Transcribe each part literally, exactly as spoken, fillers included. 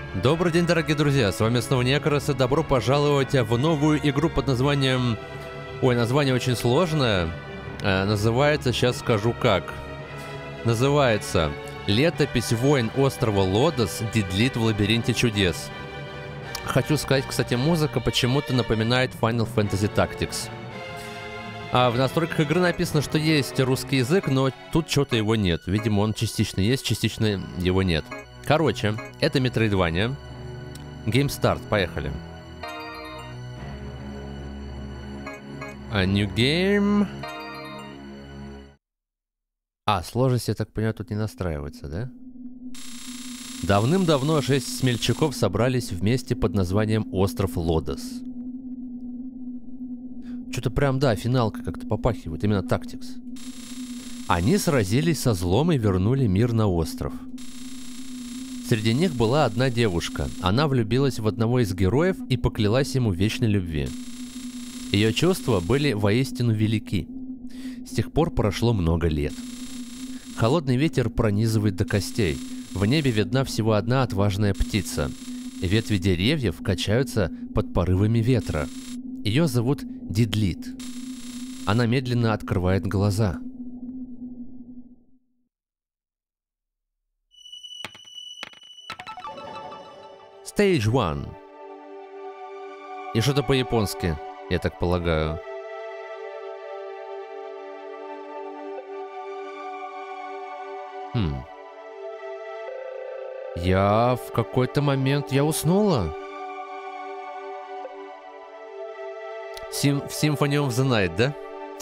Добрый день, дорогие друзья, с вами снова Некрос, и добро пожаловать в новую игру под названием... Ой, название очень сложное. Э, называется, сейчас скажу как. Называется «Летопись войн острова Лодос. Дидлит в лабиринте чудес». Хочу сказать, кстати, музыка почему-то напоминает Final Fantasy Tactics. А в настройках игры написано, что есть русский язык, но тут что-то его нет. Видимо, он частично есть, частично его нет. Короче, это Metroidvania. Game Start, поехали. A new game. А, сложность, я так понимаю, тут не настраивается, да? Давным-давно шесть смельчаков собрались вместе под названием Остров Лодос. Что-то прям, да, финалка как-то попахивает, именно Tactics. Они сразились со злом и вернули мир на остров. Среди них была одна девушка. Она влюбилась в одного из героев и поклялась ему вечной любви. Ее чувства были воистину велики. С тех пор прошло много лет. Холодный ветер пронизывает до костей. В небе видна всего одна отважная птица. Ветви деревьев качаются под порывами ветра. Ее зовут Дидлит. Она медленно открывает глаза. Stage один. И что-то по-японски, я так полагаю. Хм. Я в какой-то момент... Я уснула. Сим... Symphony of the Night, да?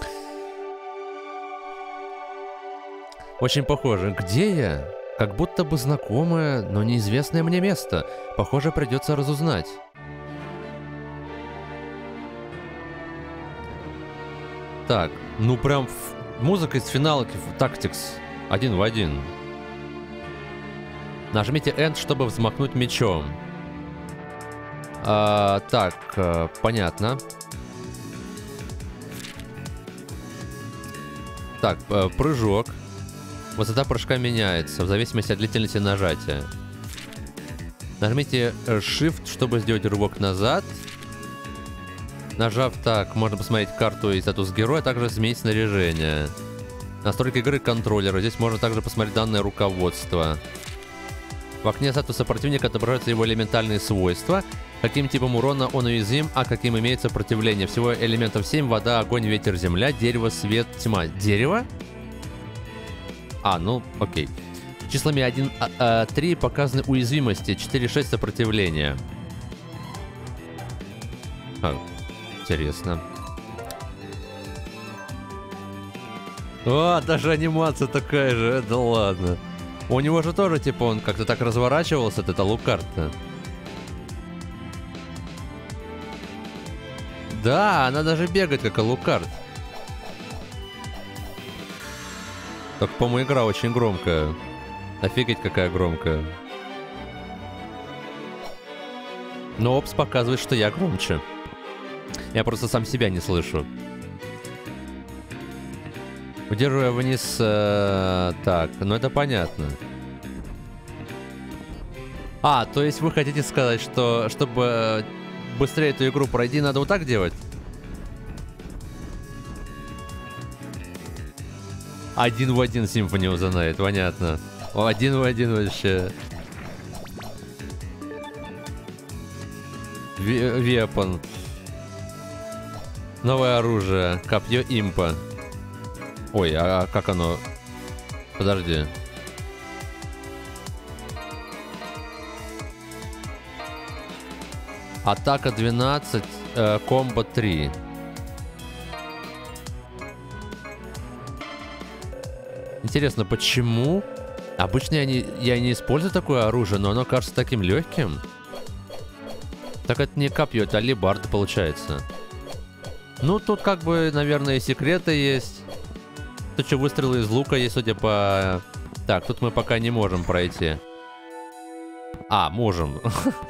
Очень похоже. Где я? Как будто бы знакомое, но неизвестное мне место. Похоже, придется разузнать. Так, ну прям музыка из финалки в Tactics один в один. Нажмите End, чтобы взмахнуть мечом. А, так, а, понятно. Так, а, прыжок. Высота прыжка меняется в зависимости от длительности нажатия. Нажмите Shift, чтобы сделать рывок назад. Нажав так, можно посмотреть карту и статус героя, а также изменить снаряжение. Настройки игры контроллера. Здесь можно также посмотреть данное руководство. В окне статуса противника отображаются его элементальные свойства. Каким типом урона он уязвим, а каким имеет сопротивление. Всего элементов семь: вода, огонь, ветер, земля, дерево, свет, тьма. Дерево? А, ну, окей. Числами один, три показаны уязвимости, четыре, шесть сопротивления. А, интересно. О, даже анимация такая же, да ладно. У него же тоже, типа, он как-то так разворачивался, это Алукард-то. Да, она даже бегает, как Алукард. Только, по-моему, игра очень громкая. Офигеть, какая громкая. Но Опс показывает, что я громче. Я просто сам себя не слышу. Удерживая вниз... Э, так, ну это понятно. А, то есть вы хотите сказать, что чтобы быстрее эту игру пройти, надо вот так делать? Один в один Symphony of the Night, понятно. Один в один вообще. Вепон. Новое оружие. Копье импа. Ой, а как оно? Подожди. Атака двенадцать, э, комбо три. Интересно, почему? Обычно я не, я не использую такое оружие, но оно кажется таким легким. Так это не копье, это алебарда получается. Ну, тут как бы, наверное, и секреты есть. Тут что, выстрелы из лука есть, судя по... Так, тут мы пока не можем пройти. А, можем.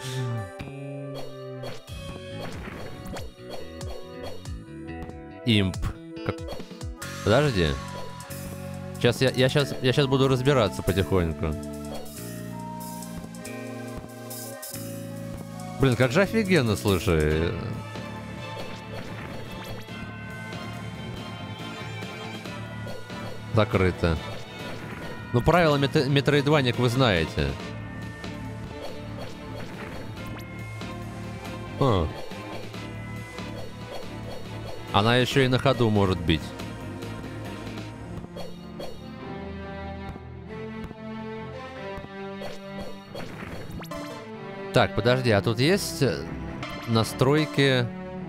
Имп. Как... Подожди. Сейчас я, я сейчас я сейчас буду разбираться потихоньку. Блин, как же офигенно, слушай. Закрыто. Ну, правила мет метроидваник вы знаете. А. Она еще и на ходу может бить. Так, подожди, а тут есть настройки...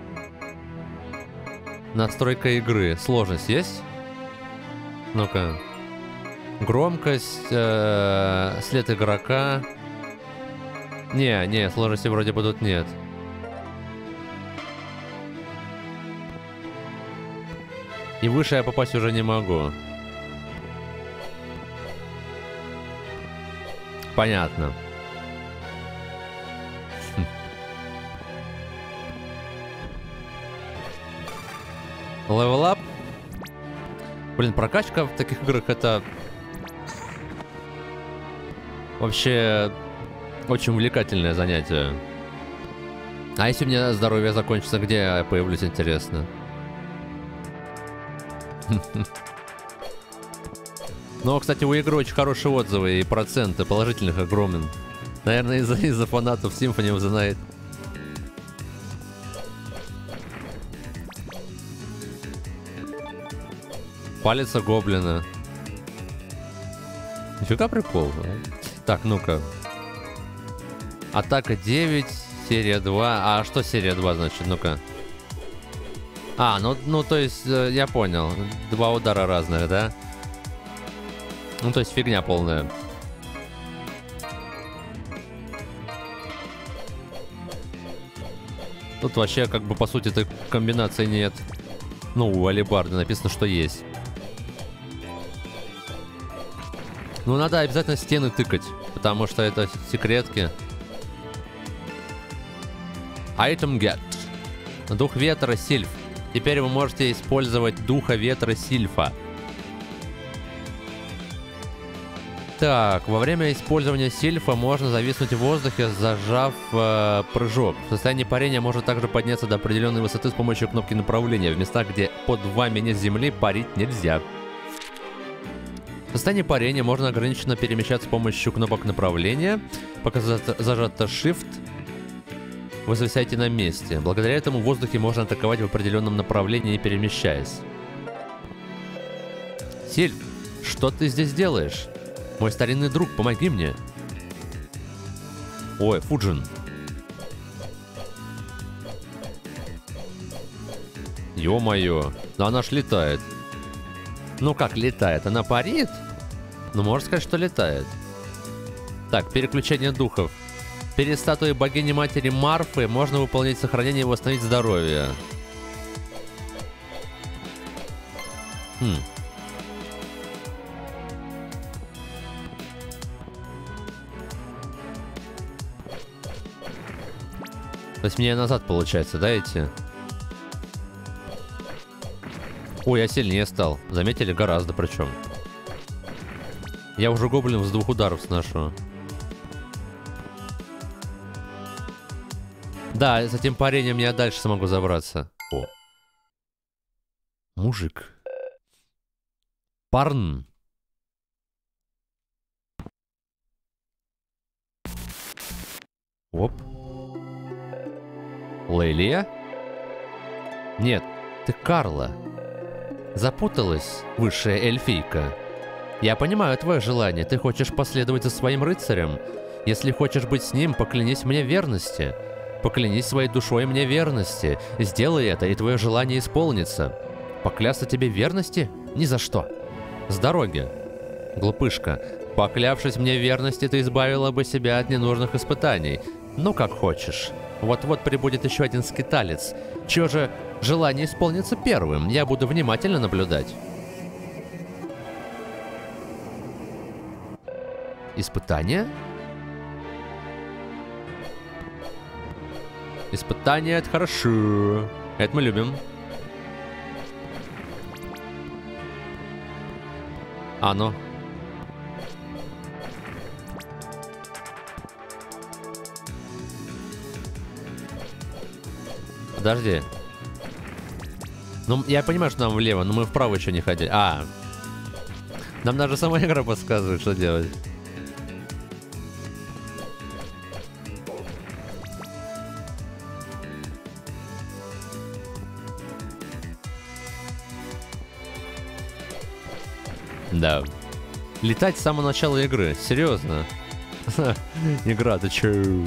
Настройка игры. Сложность есть? Ну-ка. Громкость, э, след игрока. Не, не, сложности вроде бы тут нет. И выше я попасть уже не могу. Понятно. Level up. Блин, прокачка в таких играх это вообще очень увлекательное занятие. А если у меня здоровье закончится, где я появлюсь, интересно? Но, кстати, у игры очень хорошие отзывы и проценты положительных огромен. Наверное, из-за из-за фанатов Symphony of the Night. Палец гоблина. Нифига прикол. Так, ну-ка. Атака девять, серия два. А что серия два значит? Ну-ка. А, ну, ну то есть, э, я понял. Два удара разных, да? Ну, то есть фигня полная. Тут вообще, как бы, по сути, этой комбинации нет. Ну, у алебарды написано, что есть. Ну, надо обязательно стены тыкать, потому что это секретки. Item get. Дух ветра Сильф. Теперь вы можете использовать духа ветра Сильфа. Так, во время использования Сильфа можно зависнуть в воздухе, зажав э, прыжок. В состоянии парения можно также подняться до определенной высоты с помощью кнопки направления. В местах, где под вами нет земли, парить нельзя. В состоянии парения можно ограниченно перемещаться с помощью кнопок направления. Пока зажато Shift, вы зависаете на месте. Благодаря этому в воздухе можно атаковать в определенном направлении, не перемещаясь. Сильф, что ты здесь делаешь? Мой старинный друг, помоги мне. Ой, Фуджин. Ё-моё, да она ж летает. Ну как летает? Она парит? Ну, можно сказать, что летает. Так, переключение духов. Перед статуей богини-матери Марфы можно выполнить сохранение и восстановить здоровье. Хм. То есть мне назад получается, да, идти? Ой, я сильнее стал. Заметили? Гораздо причем. Я уже гоблинов с двух ударов сношу. Да, с этим парением я дальше смогу забраться. О. Мужик. Парн. Оп. Лейлия? Нет, ты Карла. Запуталась, высшая эльфийка. Я понимаю твое желание, ты хочешь последовать за своим рыцарем. Если хочешь быть с ним, поклянись мне верности. Поклянись своей душой мне верности. Сделай это, и твое желание исполнится. Поклясться тебе верности? Ни за что. С дороги. Глупышка, поклявшись мне верности, ты избавила бы себя от ненужных испытаний. Ну, как хочешь. Вот-вот прибудет еще один скиталец. Чье же желание исполнится первым? Я буду внимательно наблюдать. Испытание? Испытание — это хорошо. Это мы любим. А ну. Подожди. Ну, я понимаю, что нам влево, но мы вправо еще не ходили. А. Нам даже сама игра подсказывает, что делать. Да. Летать с самого начала игры. Серьезно. Игра, ты чё?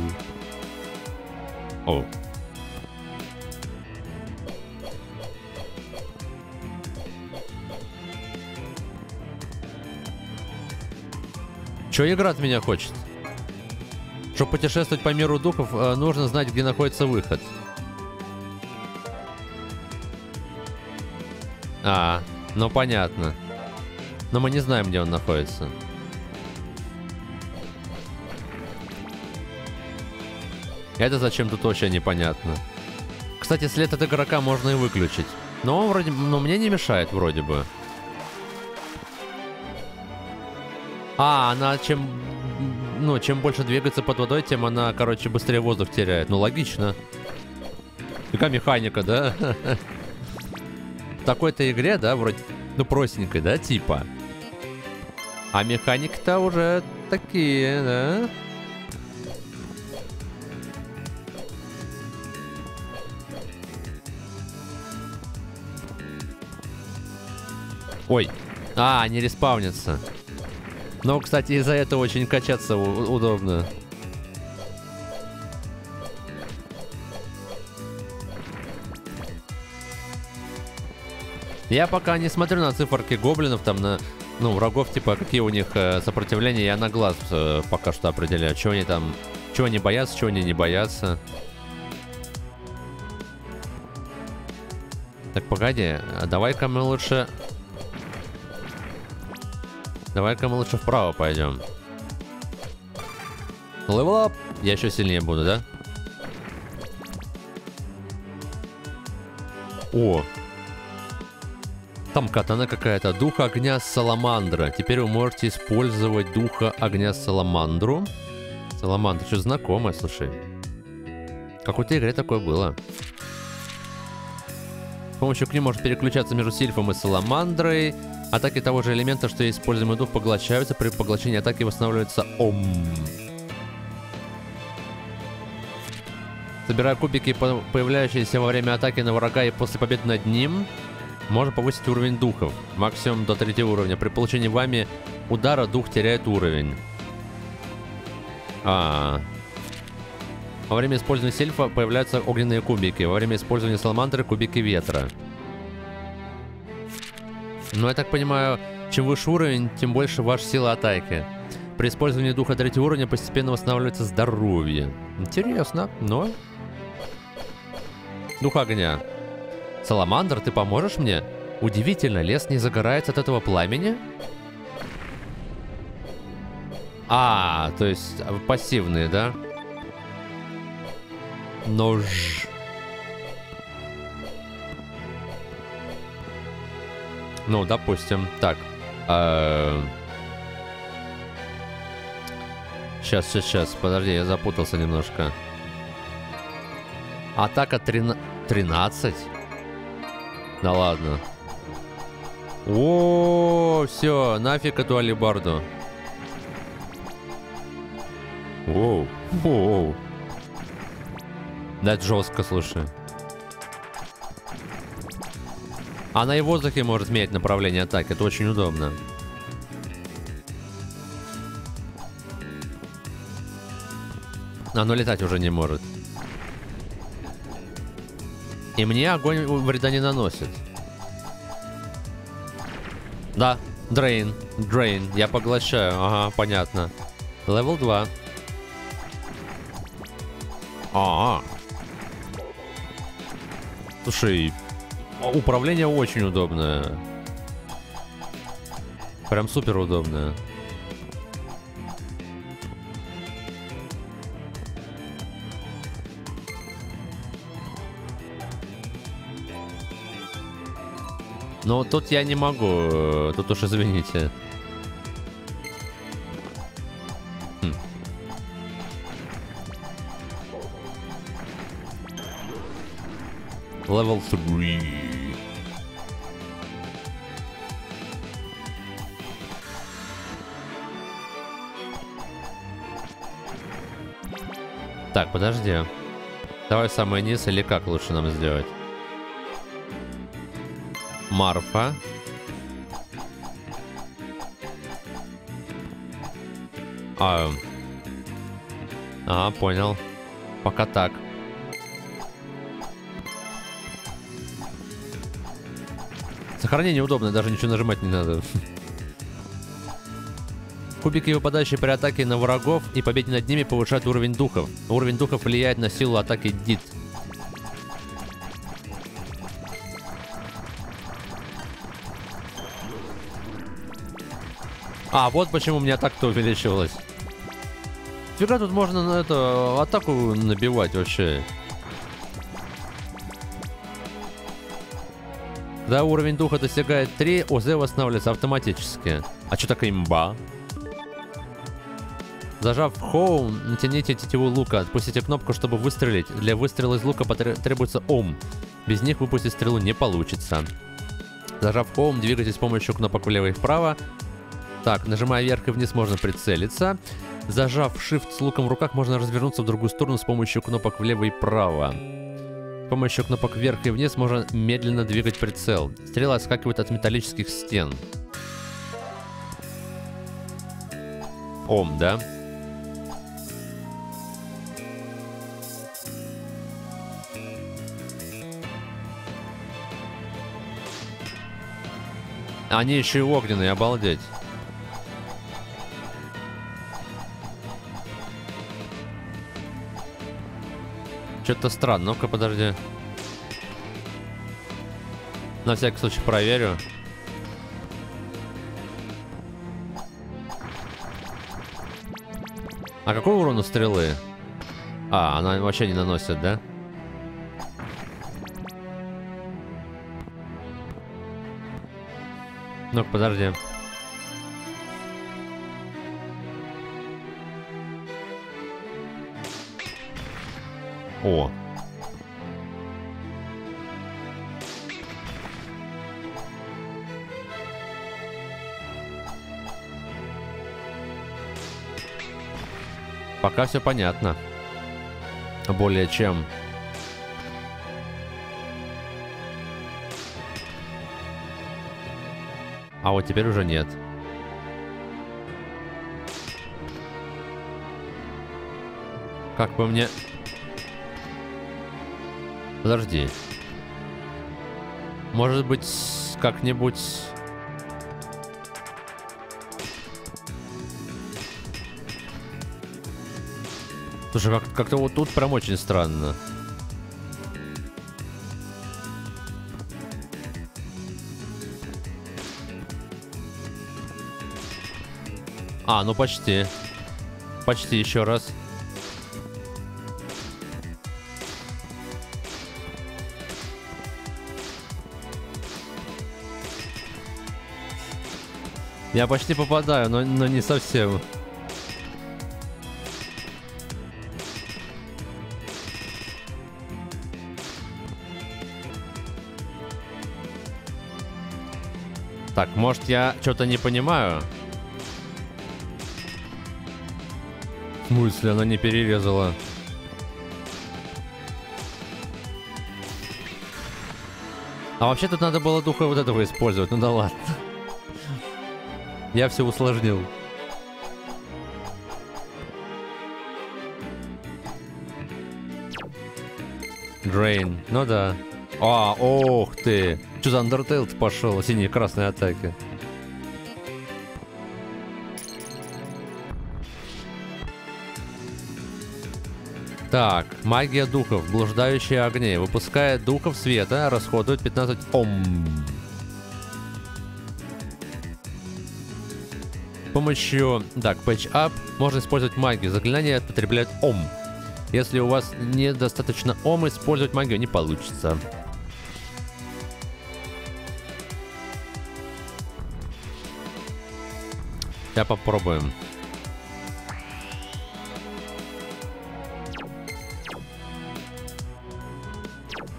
О. Чё игра от меня хочет? Чтобы путешествовать по миру духов, нужно знать, где находится выход. А, ну понятно. Но мы не знаем, где он находится. Это зачем тут вообще непонятно. Кстати, след от игрока можно и выключить. Но он вроде... Но мне не мешает вроде бы. А, она чем... Ну, чем больше двигается под водой, тем она, короче, быстрее воздух теряет. Ну, логично. Какая механика, да? В такой-то игре, да, вроде... Ну, простенькой, да, типа. А механики-то уже такие, да? Ой. А, они респаунятся. Но, кстати, из-за этого очень качаться удобно. Я пока не смотрю на циферки гоблинов, там на... Ну, врагов, типа, какие у них э, сопротивления, я на глаз э, пока что определяю. Чего они там... Чего они боятся, чего они не боятся. Так, погоди. А давай-ка мы лучше... Давай-ка мы лучше вправо пойдем. Level up. Я еще сильнее буду, да? О! Там катана какая-то. Дух огня Саламандра. Теперь вы можете использовать духа огня Саламандру. Саламандра. Что знакомое, слушай. В какой-то игре такое было. С помощью книг может переключаться между сильфом и Саламандрой. Атаки того же элемента, что и используемый дух, поглощаются. При поглощении атаки восстанавливается ом. Собирая кубики, появляющиеся во время атаки на врага и после победы над ним, можно повысить уровень духов. Максимум до третьего уровня. При получении вами удара дух теряет уровень. А, -а, -а. Во время использования сельфа появляются огненные кубики. Во время использования саламандры кубики ветра. Ну, я так понимаю, чем выше уровень, тем больше ваша сила атаки. При использовании духа третьего уровня постепенно восстанавливается здоровье. Интересно, но... Дух огня. Саламандр, ты поможешь мне? Удивительно, лес не загорается от этого пламени? А, то есть пассивные, да? Нож. Ну, допустим. Так. Сейчас, сейчас, сейчас. Подожди, я запутался немножко. Атака тринадцать? Да ладно. О, все, нафиг эту алебарду. Оу, оу. Да, это жестко, слушай. Она и в воздухе может менять направление атаки. Это очень удобно. Оно летать уже не может. И мне огонь вреда не наносит. Да, дрейн, дрейн. Я поглощаю. Ага, понятно. Левел два. А, -а. Слушай, управление очень удобное. Прям супер удобное. Но тут я не могу. Тут уж извините. Хм. Level три. Так, подожди. Давай самый низ или как лучше нам сделать? Марфа. А, а, понял. Пока так. Сохранение удобно, даже ничего нажимать не надо. Кубики, выпадающие при атаке на врагов и победе над ними, повышают уровень духов. Уровень духов влияет на силу атаки Дит. А, вот почему у меня атака-то увеличивалась. Фига тут можно на эту атаку набивать вообще. Когда уровень духа достигает три, ОЗ восстанавливается автоматически. А что так имба? Зажав Home, натяните тетиву лука. Отпустите кнопку, чтобы выстрелить. Для выстрела из лука потребуется Ом. Без них выпустить стрелу не получится. Зажав Home, двигайтесь с помощью кнопок влево и вправо. Так, нажимая вверх и вниз, можно прицелиться. Зажав Shift с луком в руках, можно развернуться в другую сторону с помощью кнопок влево и вправо. С помощью кнопок вверх и вниз можно медленно двигать прицел. Стрела отскакивает от металлических стен. Ом, да? Они еще и огненные, обалдеть. Что-то странно. Ну-ка, подожди. На всякий случай проверю. А какой урон у стрелы? А, она вообще не наносит, да? Ну-ка, подожди. О. Пока все понятно. Более чем. А вот теперь уже нет. Как бы мне... Подожди. Может быть, как-нибудь... Слушай, как- как-то вот тут прям очень странно. А, ну почти. Почти еще раз. Я почти попадаю, но, но не совсем. Так, может, я что-то не понимаю? В смысле, она не перерезала? А вообще тут надо было духа вот этого использовать. Ну да ладно. Я все усложнил. Drain. Ну да. А, ох ты. Что за Undertale пошел? Синие красные атаки. Так, магия духов. Блуждающие огни. Выпуская духов света, расходует пятнадцать ом. С помощью, так, Patch Up можно использовать магию. Заклинания потребляют ом. Если у вас недостаточно ом, использовать магию не получится. Сейчас попробуем.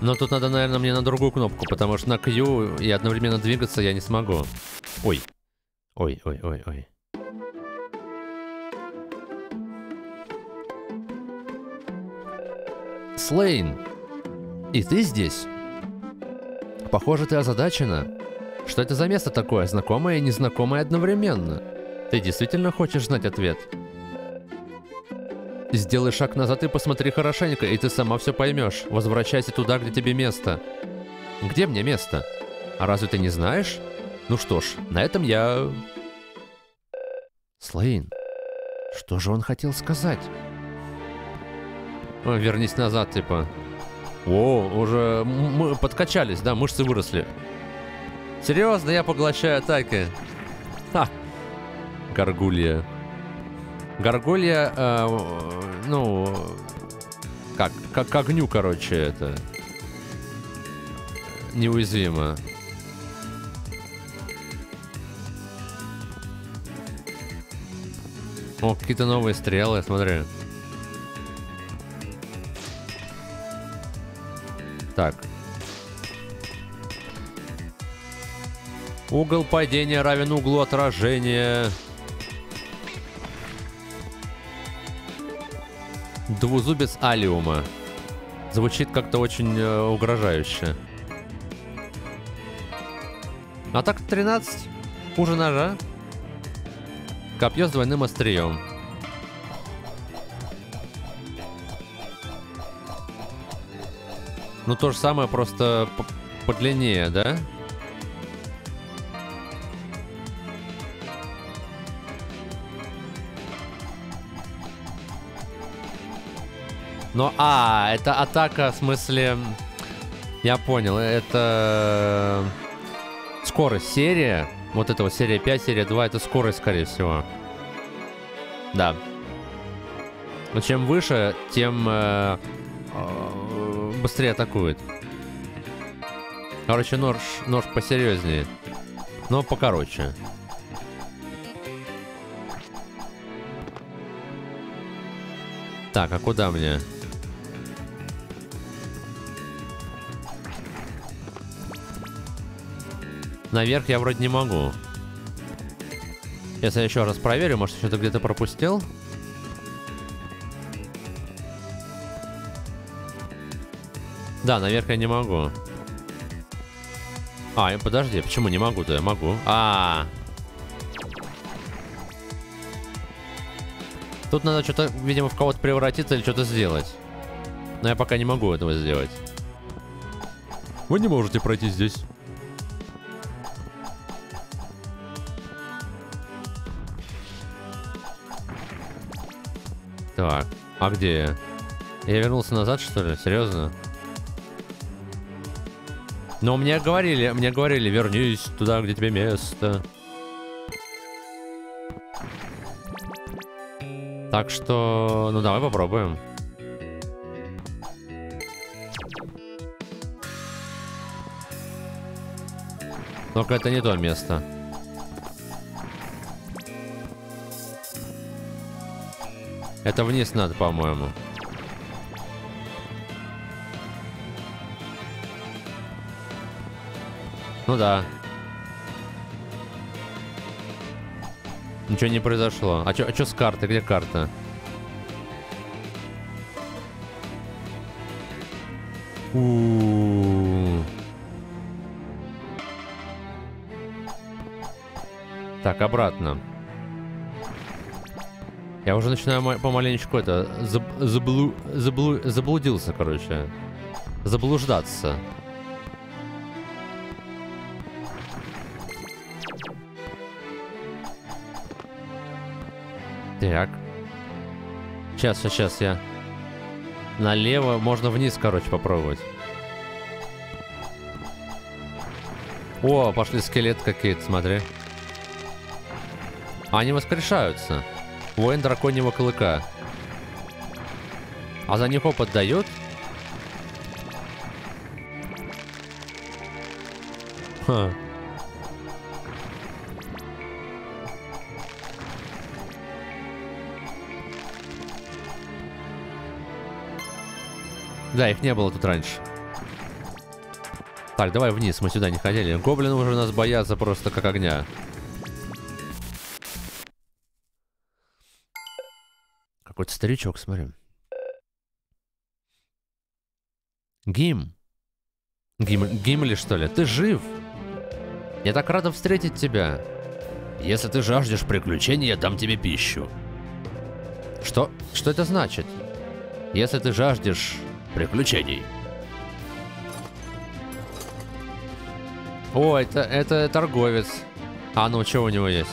Но тут надо, наверное, мне на другую кнопку, потому что на Q и одновременно двигаться я не смогу. Ой. Ой, ой, ой, ой. Слейн, и ты здесь? Похоже, ты озадачена. Что это за место такое, знакомое и незнакомое одновременно? Ты действительно хочешь знать ответ? Сделай шаг назад и посмотри хорошенько, и ты сама все поймешь. Возвращайся туда, где тебе место. Где мне место? А разве ты не знаешь? Ну что ж, на этом я... Слейн, что же он хотел сказать? О, вернись назад, типа. О, уже мы подкачались, да, мышцы выросли. Серьезно, я поглощаю атаки. Ха. Гаргулья. Гаргулья, э, ну, как, как к огню, короче, это неуязвимо. О, какие-то новые стрелы, смотри. Так. Угол падения равен углу отражения. Двузубец алиума. Звучит как-то очень э, угрожающе. Атака тринадцать. Хуже ножа. Копье с двойным острием. Ну то же самое, просто подлиннее, да? Но, а, это атака, в смысле... Я понял, это... Скорость, серия. Вот это вот серия пять, серия два, это скорость, скорее всего. Да. Но чем выше, тем э, э, быстрее атакует. Короче, нож, нож посерьезнее. Но покороче. Так, а куда мне? Наверх я вроде не могу. Сейчас я еще раз проверю, может, что-то где-то пропустил. Да, наверх я не могу. А, подожди, почему не могу-то? Я могу. А, -а, а. Тут надо что-то, видимо, в кого-то превратиться или что-то сделать. Но я пока не могу этого сделать. Вы не можете пройти здесь. Так, а где я? Я вернулся назад, что ли? Серьезно? Но мне говорили, мне говорили, вернись туда, где тебе место. Так что, ну давай попробуем. Только это не то место. Это вниз надо, по-моему. Ну да. Ничего не произошло. А чё, а чё с картой? Где карта? У-у-у. Так, обратно. Я уже начинаю помаленечку это... Заб, заблу, заблу, заблудился, короче. Заблуждаться. Так. Сейчас, сейчас, сейчас я... Налево, можно вниз, короче, попробовать. О, пошли скелеты какие-то, смотри. Они воскрешаются. Воин драконьего клыка. А за них опыт дают? Ха. Да, их не было тут раньше. Так, давай вниз, мы сюда не хотели. Гоблины уже нас боятся просто как огня. Какой-то старичок, смотри. Гим. Гим, Гимли, что ли? Ты жив? Я так рада встретить тебя. Если ты жаждешь приключений, я дам тебе пищу. Что? Что это значит? Если ты жаждешь приключений. О, это, это торговец. А ну, что у него есть?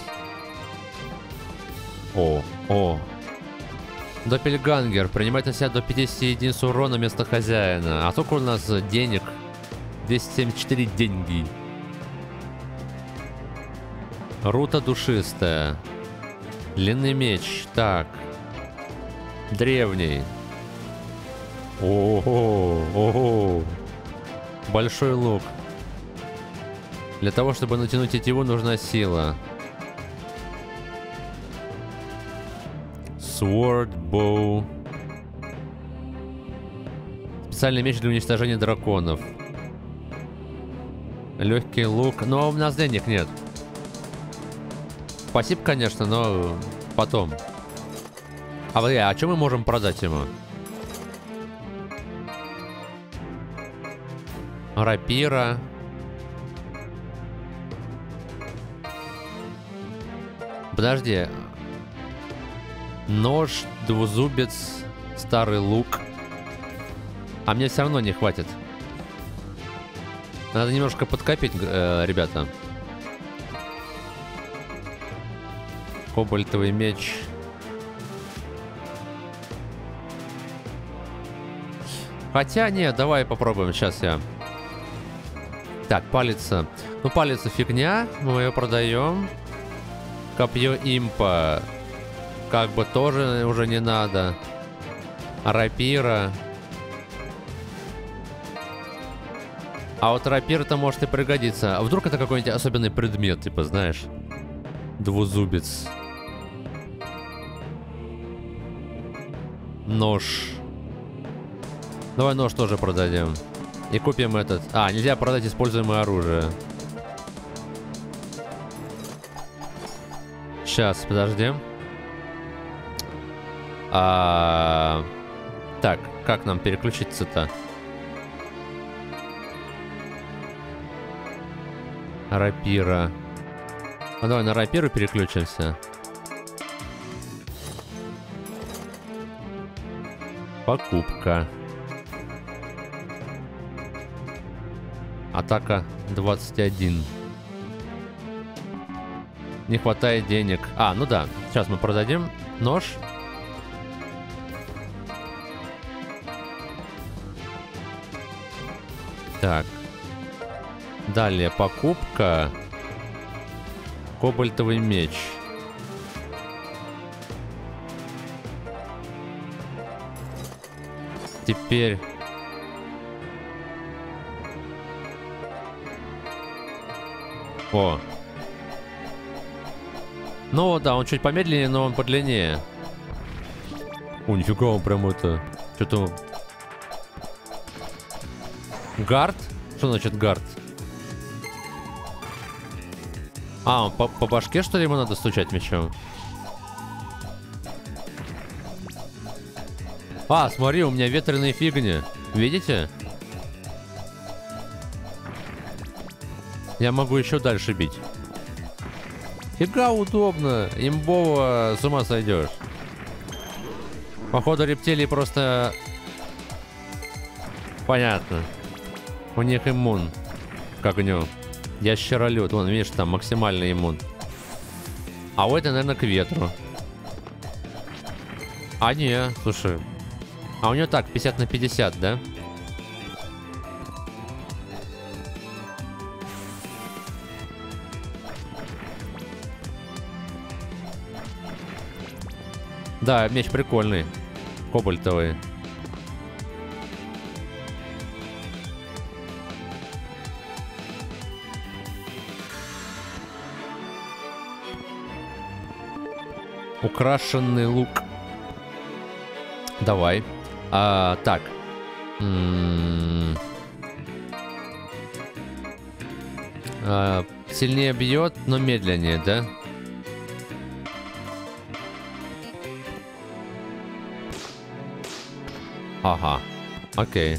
О, о. Доппельгангер. Принимает на себя до пятидесяти единиц урона вместо хозяина. А сколько у нас денег? двести семьдесят четыре деньги. Рута душистая. Длинный меч. Так. Древний. Ого, ого. Большой лук. Для того, чтобы натянуть тетиву, нужна сила. Sword, bow. Специальный меч для уничтожения драконов. Легкий лук. Но у нас денег нет. Спасибо, конечно, но потом. А, бля, а что мы можем продать ему? Рапира. Подожди. Нож, двузубец, старый лук. А мне все равно не хватит. Надо немножко подкопить, э, ребята. Кобальтовый меч. Хотя нет, давай попробуем. Сейчас я. Так, палица. Ну, палица фигня. Мы ее продаем. Копье импа. Как бы тоже уже не надо. Рапира. А вот рапира-то может и пригодиться. А вдруг это какой-нибудь особенный предмет, типа, знаешь? Двузубец. Нож. Давай нож тоже продадим. И купим этот. А, нельзя продать используемое оружие. Сейчас, подожди. А... Так, как нам переключиться-то? Рапира. Ну, давай на рапиру переключимся. Покупка. Атака двадцать один. Не хватает денег. А, ну да. Сейчас мы продадим нож. Так. Далее покупка. Кобальтовый меч. Теперь... О. Ну да, он чуть помедленнее, но он подлиннее. О, нифига, он прям это... Что-то... Гард? Что значит гард? А, он по, по башке, что ли, ему надо стучать мечом? А, смотри, у меня ветреные фигни. Видите? Я могу еще дальше бить. Фига удобно. Имбово, с ума сойдешь. Походу, рептилии просто... Понятно. У них иммун. Как у него. Ящеролюд. Вон, видишь, там максимальный иммун. А у этой, наверное, к ветру. А не, слушай. А у нее так, пятьдесят на пятьдесят, да? Да, меч прикольный. Кобальтовый. Украшенный лук. Давай. А, так. М-м- А, сильнее бьет, но медленнее, да? Ага, окей.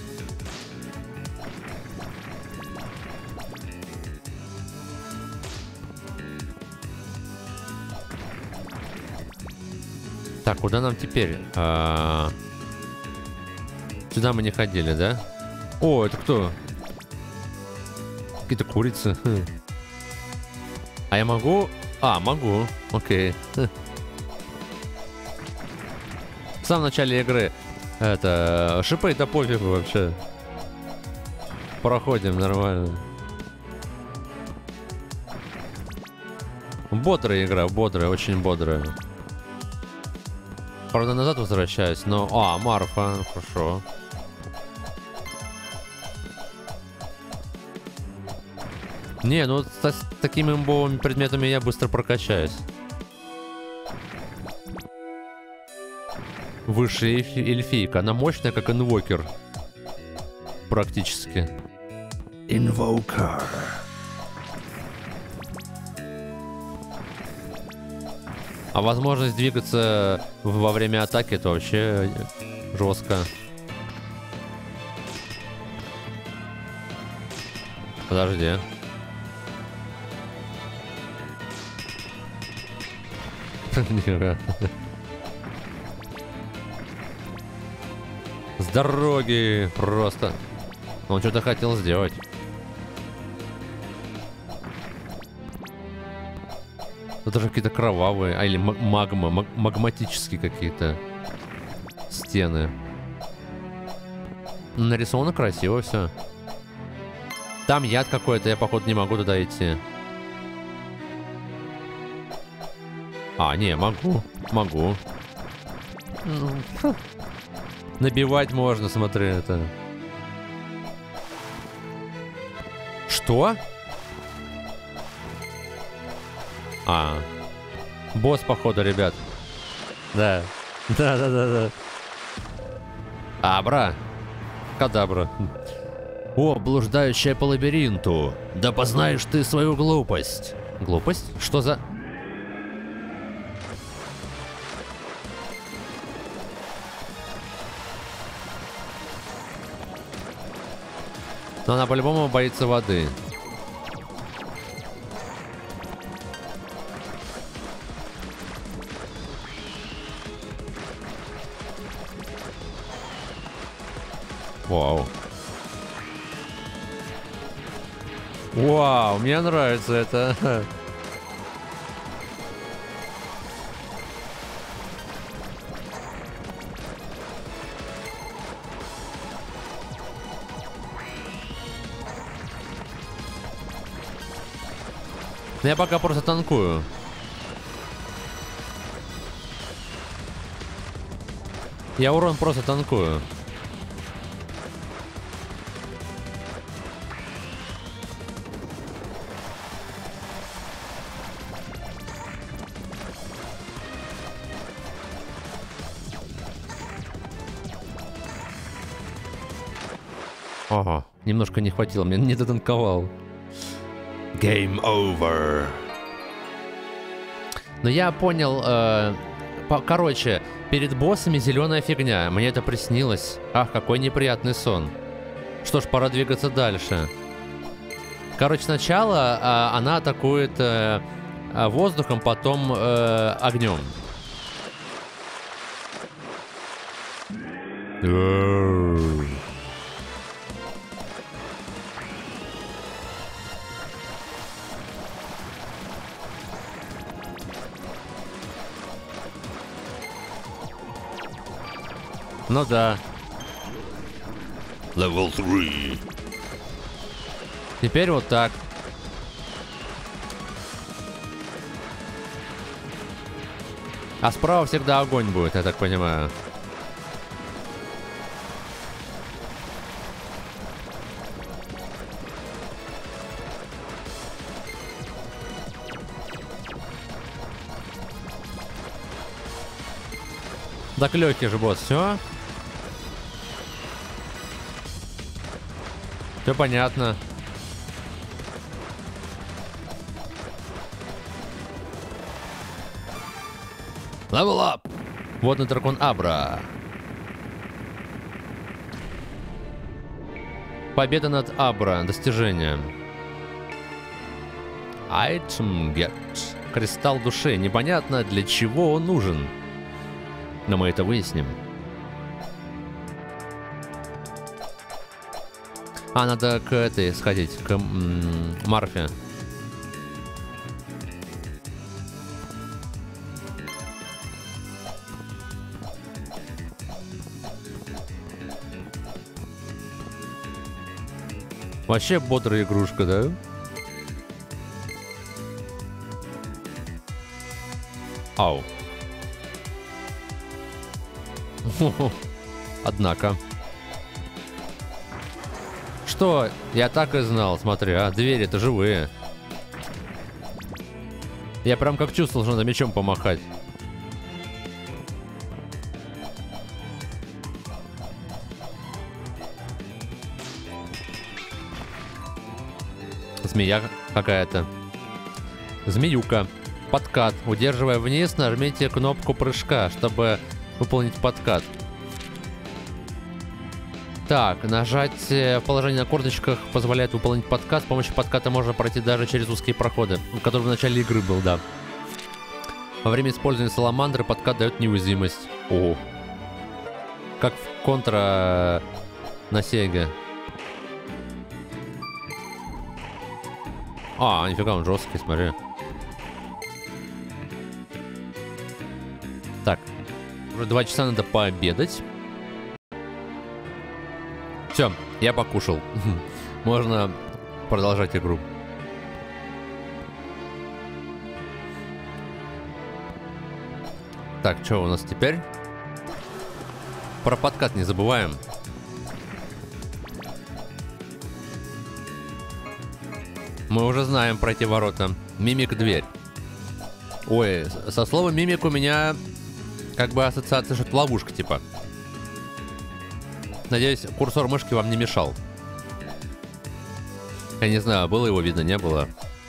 Так, куда нам теперь? А... Сюда мы не ходили, да? О, это кто? Какие-то курицы. А я могу? А, могу. Окей. В самом начале игры это... Шипы, да пофигу вообще. Проходим нормально. Бодрая игра, бодрая, очень бодрая. Правда, назад возвращаюсь, но... А, Марфа, хорошо. Не, ну с, с такими имбовыми предметами я быстро прокачаюсь. Высшая эльфи эльфийка, она мощная, как инвокер. Практически. Инвокер. А возможность двигаться во время атаки — это вообще жестко. Подожди. С дороги просто. Он что-то хотел сделать. Это же какие-то кровавые, а или магма, маг магматические какие-то стены. Нарисовано красиво все. Там яд какой-то, я походу не могу туда идти. А, не, могу, могу. Набивать можно, смотри, это. Что? А, босс, походу, ребят. Да. Да, да, да, да. Абра. Кадабра. О, блуждающая по лабиринту. Да познаешь ты свою глупость. Глупость? Что за... Но она по-любому боится воды. Вау. Вау, мне нравится это. Я пока просто танкую. Я урон просто танкую. Ага, немножко не хватило, мне не дотанковал. Game over. Но я понял, э, по короче, перед боссами зеленая фигня. Мне это приснилось. Ах, какой неприятный сон. Что ж, пора двигаться дальше. Короче, сначала э, она атакует э, воздухом, потом э, огнем. Ну да. Level три. Теперь вот так. А справа всегда огонь будет, я так понимаю. Так легкий же босс, все. Все понятно. Level up! Водный дракон Абра. Победа над Абра. Достижение. Item get. Кристалл души. Непонятно, для чего он нужен. Но мы это выясним. А, надо к этой сходить, к м-м, Марфе. Вообще бодрая игрушка, да? Ау. Однако. Что? Я так и знал, смотри, а двери-то живые. Я прям как чувствовал, что надо мечом помахать. Змея какая-то. Змеюка. Подкат. Удерживая вниз, нажмите кнопку прыжка, чтобы выполнить подкат. Так, нажать в положении на корточках позволяет выполнить подкат. С помощью подката можно пройти даже через узкие проходы, который в начале игры был, да. Во время использования саламандры подкат дает неуязвимость. О, как в контра на Сеге. А, нифига, он жесткий, смотри. Так, уже два часа надо пообедать. Все, я покушал. Можно продолжать игру. Так, что у нас теперь? Про подкат не забываем. Мы уже знаем про эти ворота. Мимик дверь. Ой, со словом мимик у меня как бы ассоциация, что это ловушка типа. Надеюсь, курсор мышки вам не мешал. Я не знаю, было его видно, не было.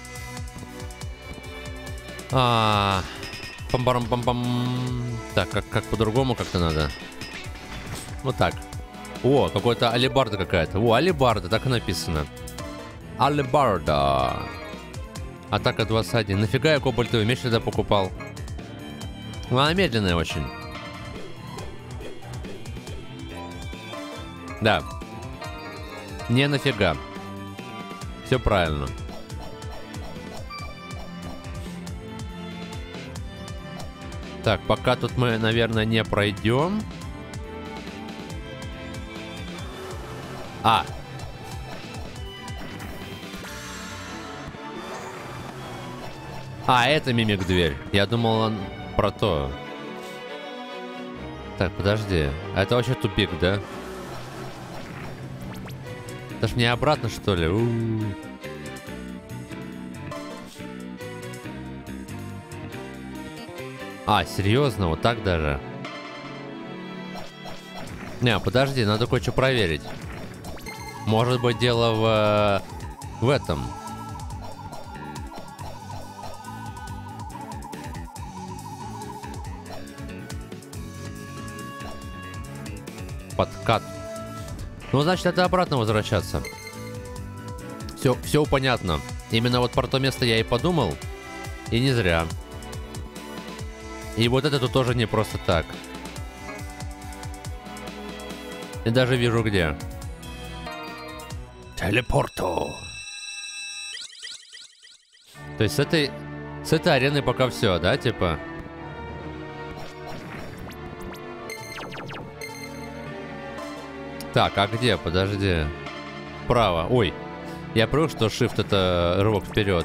А, пам-парам-пам-пам. Так, как, как по-другому как-то надо. Вот так. О, какой-то алебарда какая-то. О, алебарда, так и написано. Алебарда. Атака двадцать один. Нафига я кобальтовый меч тогда покупал? Она медленная очень. Да. Не нафига. Все правильно. Так, пока тут мы, наверное, не пройдем. А. А, это мимик дверь. Я думал, он про то. Так, подожди. А это вообще тупик, да? Это ж мне обратно, что ли? У-у-у. А, серьезно? Вот так даже? Не, подожди, надо кое-что проверить. Может быть, дело в... в этом. Подкат. Ну, значит, это обратно возвращаться. Все, все понятно. Именно вот про то место я и подумал. И не зря. И вот это тут тоже не просто так. И даже вижу где. Телепорту. То есть с этой... С этой арены пока все, да, типа? Так, а где? Подожди. Право. Ой. Я привык, что shift это рывок вперед.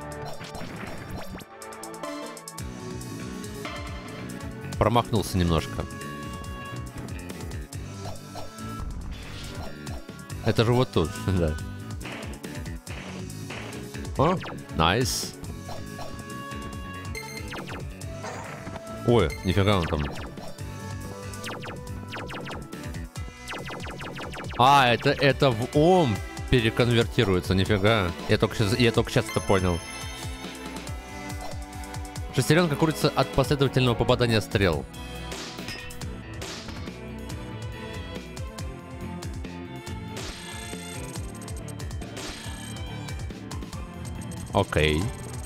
Промахнулся немножко. Это же вот тут, да. О, найс. Ой, нифига он там. А, это, это в Ом переконвертируется, нифига. Я только сейчас, я только сейчас это понял. Шестеренка крутится от последовательного попадания стрел. Окей.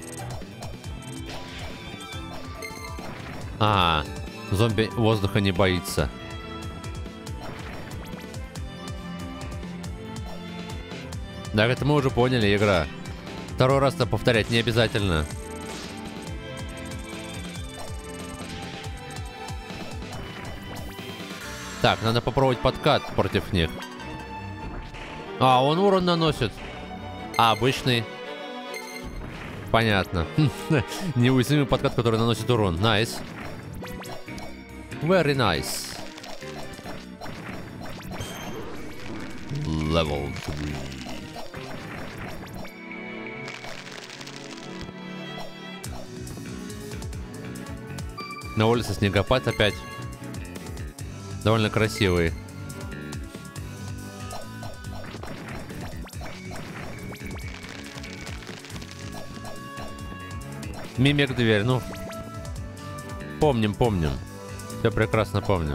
А, зомби воздуха не боится. Да, это мы уже поняли, игра. Второй раз-то повторять не обязательно. Так, надо попробовать подкат против них. А, он урон наносит. А, обычный. Понятно. Неуязвимый подкат, который наносит урон. Nice. Very nice. Level три. На улице снегопад опять. Довольно красивый. Мимик дверь, ну. Помним, помним. Все прекрасно помним.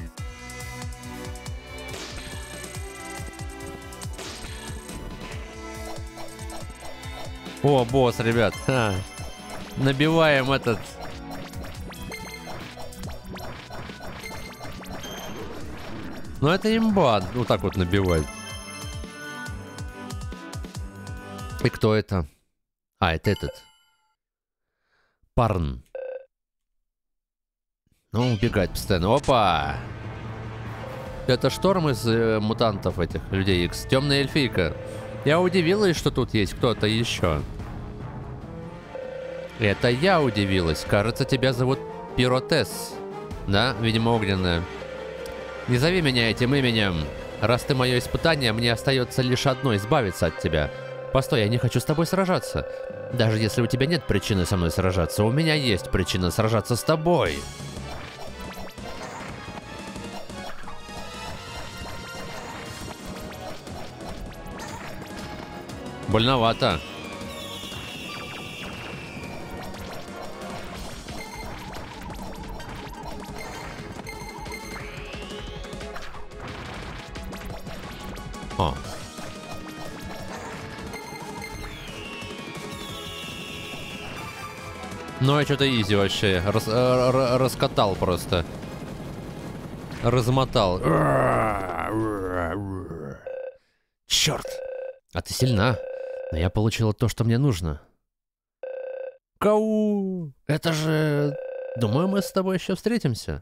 О, босс, ребят. Ха. Набиваем этот... Ну это имба, вот так вот набивать. И кто это? А, это этот. Парн. Ну, убегает постоянно. Опа! Это Шторм из э, мутантов этих, людей Икс. Темная эльфийка. Я удивилась, что тут есть кто-то еще. Это я удивилась. Кажется, тебя зовут Пиротес. Да, видимо, огненная. Не зови меня этим именем. Раз ты мое испытание, мне остается лишь одно — избавиться от тебя. Постой, я не хочу с тобой сражаться. Даже если у тебя нет причины со мной сражаться, у меня есть причина сражаться с тобой. Больновато. О. Ну, я что-то изи вообще. Рас, р, раскатал просто. Размотал. Черт. А ты сильна. Но я получила то, что мне нужно. Кау. Это же... Думаю, мы с тобой еще встретимся.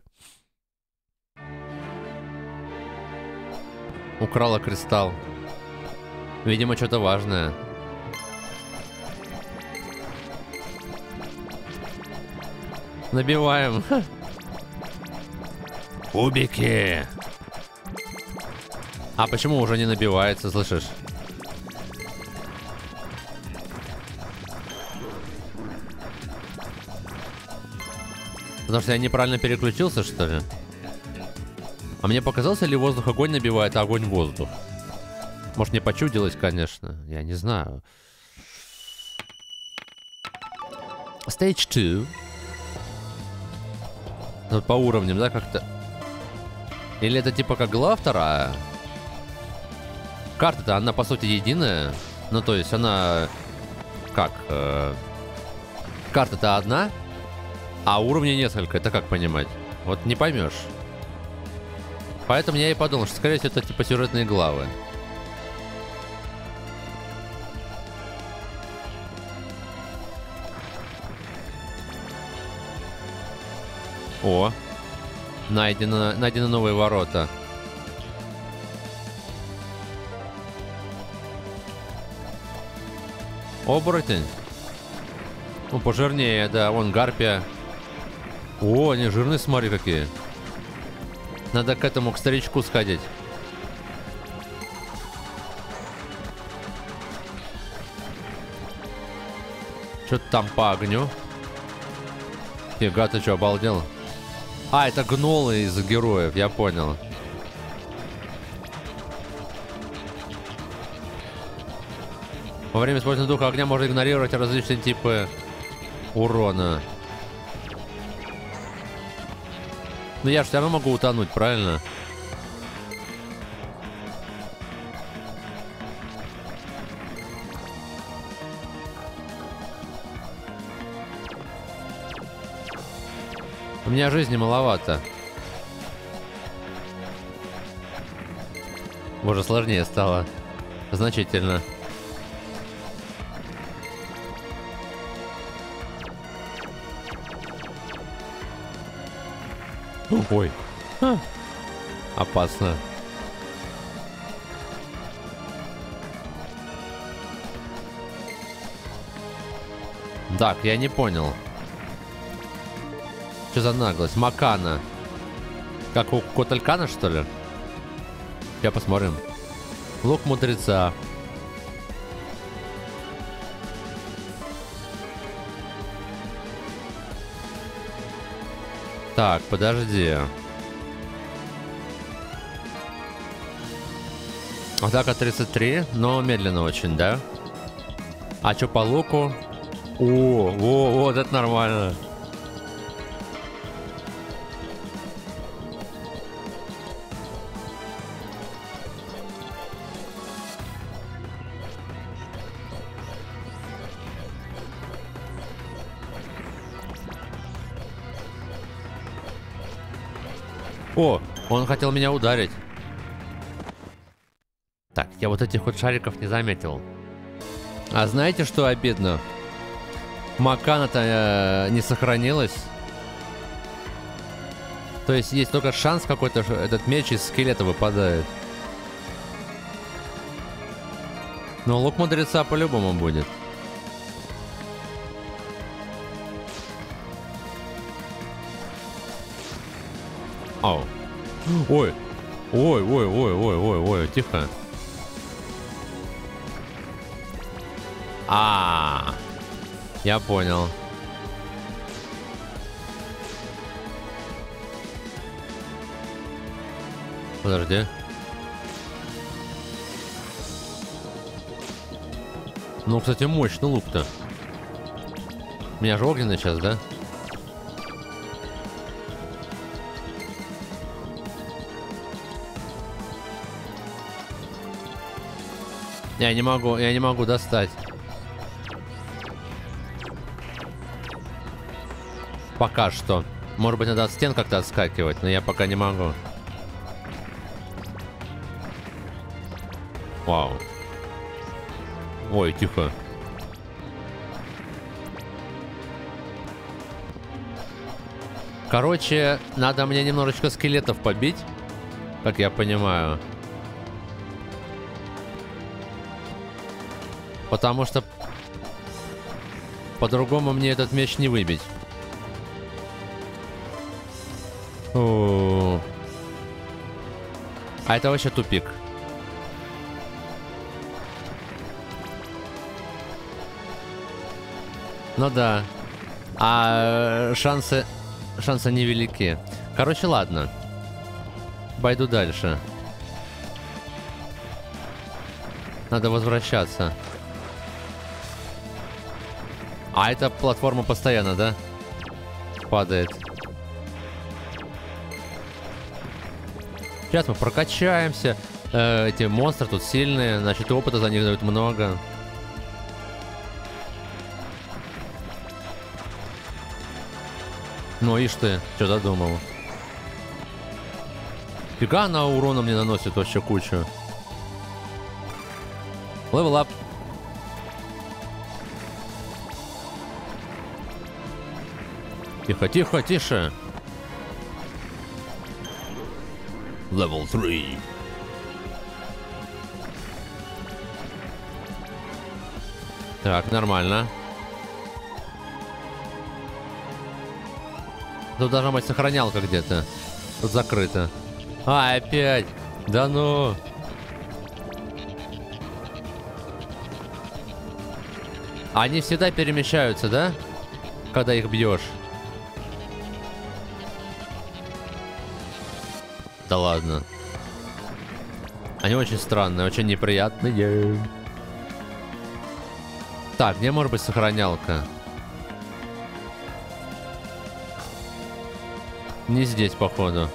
Украла кристалл. Видимо, что-то важное. Набиваем. Кубики. А почему уже не набивается, слышишь? Потому что я неправильно переключился, что ли? А мне показалось, ли воздух-огонь набивает, а огонь-воздух? Может, мне почудилось, конечно. Я не знаю. Stage two. Вот по уровням, да, как-то? Или это типа как глава вторая? Карта-то, она по сути единая. Ну, то есть она... Как? Э... Карта-то одна, а уровней несколько. Это как понимать? Вот не поймешь. Поэтому я и подумал, что, скорее всего, это типа сюжетные главы. О, найдено, найдены новые ворота. Оборотень. Ну, пожирнее, да, вон гарпия. О, они жирные, смотри, какие. Надо к этому, к старичку сходить. Что-то там по огню. Фига, ты что, обалдел? А, это гнолы из героев, я понял. Во время использования духа огня можно игнорировать различные типы урона. Ну я же все равно могу утонуть, правильно? У меня жизни маловато. Боже, сложнее стало. Значительно. Ой. Ха. Опасно. Так, я не понял. Что за наглость? Макана. Как у Коталькана, что ли? Сейчас посмотрим. Лук мудреца. Так, подожди. Атака тридцать три, но медленно очень, да? А что по луку? О, о, вот это нормально. О, он хотел меня ударить. Так, я вот этих вот шариков не заметил. А знаете, что обидно? Макана-то э, не сохранилась. То есть есть только шанс какой-то, что этот меч из скелета выпадает. Но лук мудреца по-любому будет. Ау. Ой. Ой, ой, ой, ой, ой, ой, тихо. А, -а, -а. Я понял. Подожди. Ну, кстати, мощный лук-то. У меня же огненный сейчас, да? Я не могу, я не могу достать. Пока что. Может быть, надо от стен как-то отскакивать, но я пока не могу. Вау. Ой, тихо. Короче, надо мне немножечко скелетов побить, как я понимаю. Потому что по-другому мне этот меч не выбить. О-о-о. А это вообще тупик. Ну да. А шансы... Шансы невелики. Короче, ладно. Пойду дальше. Надо возвращаться. А эта платформа постоянно, да? Падает. Сейчас мы прокачаемся. Э, эти монстры тут сильные. Значит, опыта за них дают много. Ну, ишь ты, что додумал. Фига она урона мне наносит вообще кучу. Level up. Тихо, тихо, тише. Level три. Так, нормально. Тут должна быть сохранялка где-то. Тут закрыто. А, опять. Да ну. Они всегда перемещаются, да? Когда их бьешь. Да ладно. Они очень странные, очень неприятные. Так, где может быть сохранялка? Не здесь, походу.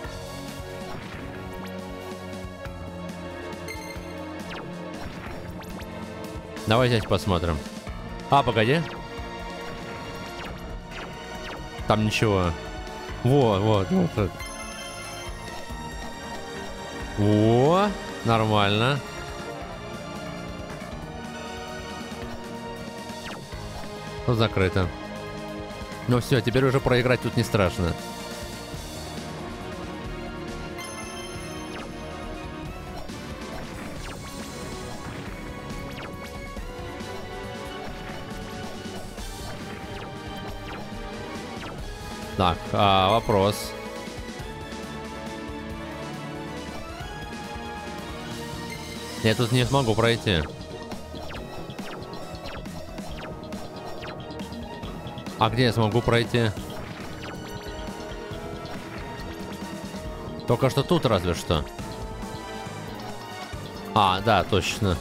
Давай здесь посмотрим. А, погоди. Там ничего. Вот, вот, вот. О, нормально. Тут закрыто. Ну все, теперь уже проиграть тут не страшно. Так, а, вопрос. Я тут не смогу пройти. А где я смогу пройти? Только что тут разве что. А, да, точно.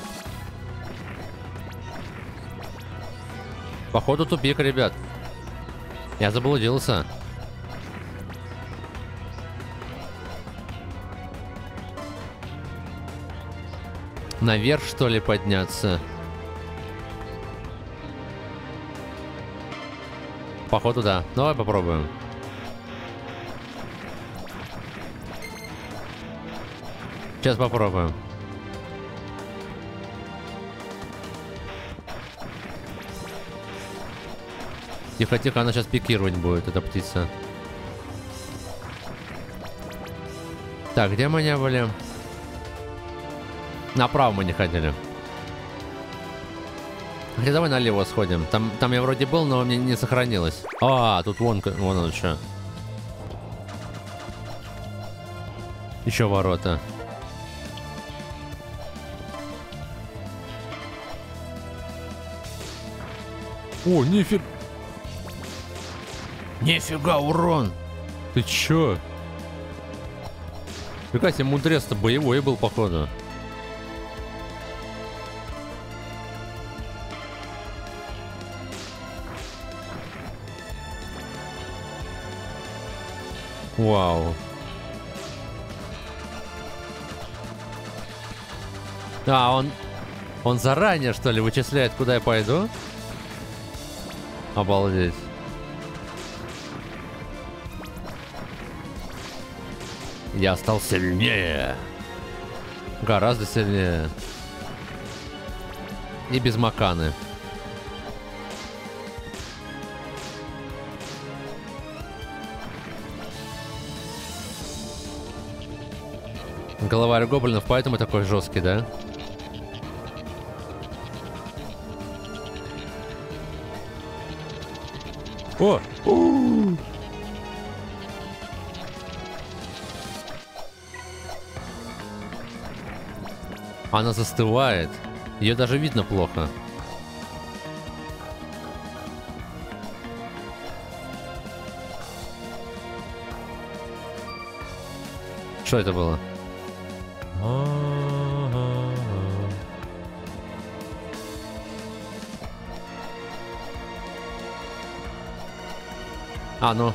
Походу тупик, ребят. Я заблудился. Наверх, что ли, подняться? Походу, да. Давай попробуем. Сейчас попробуем. Тихо-тихо, она сейчас пикировать будет, эта птица. Так, где мы не были? Направо мы не ходили. Хотя давай налево сходим. Там, там я вроде был, но мне не сохранилось. А, тут вон, вон оно что. Еще ворота. О, нифига. Нифига, урон. Ты чё? Фига себе, мудрец-то боевой был, походу. Вау. А, он... Он заранее, что ли, вычисляет, куда я пойду? Обалдеть. Я стал сильнее. Гораздо сильнее. И без маканы. Головарь гоблинов, поэтому такой жесткий, да? О! У-у-у! Она застывает. Ее даже видно плохо. Что это было? А, ну.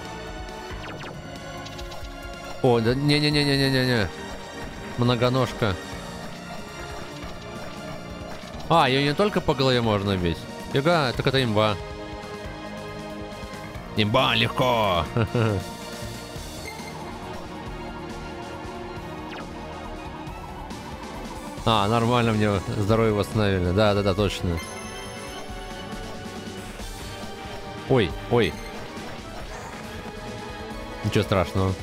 О, да не-не-не-не-не-не-не. Многоножка. А, ее не только по голове можно бить. Фига, так это имба. Имба, легко. А, нормально, мне здоровье восстановили. Да-да-да, точно. Ой, ой. Ничего страшного.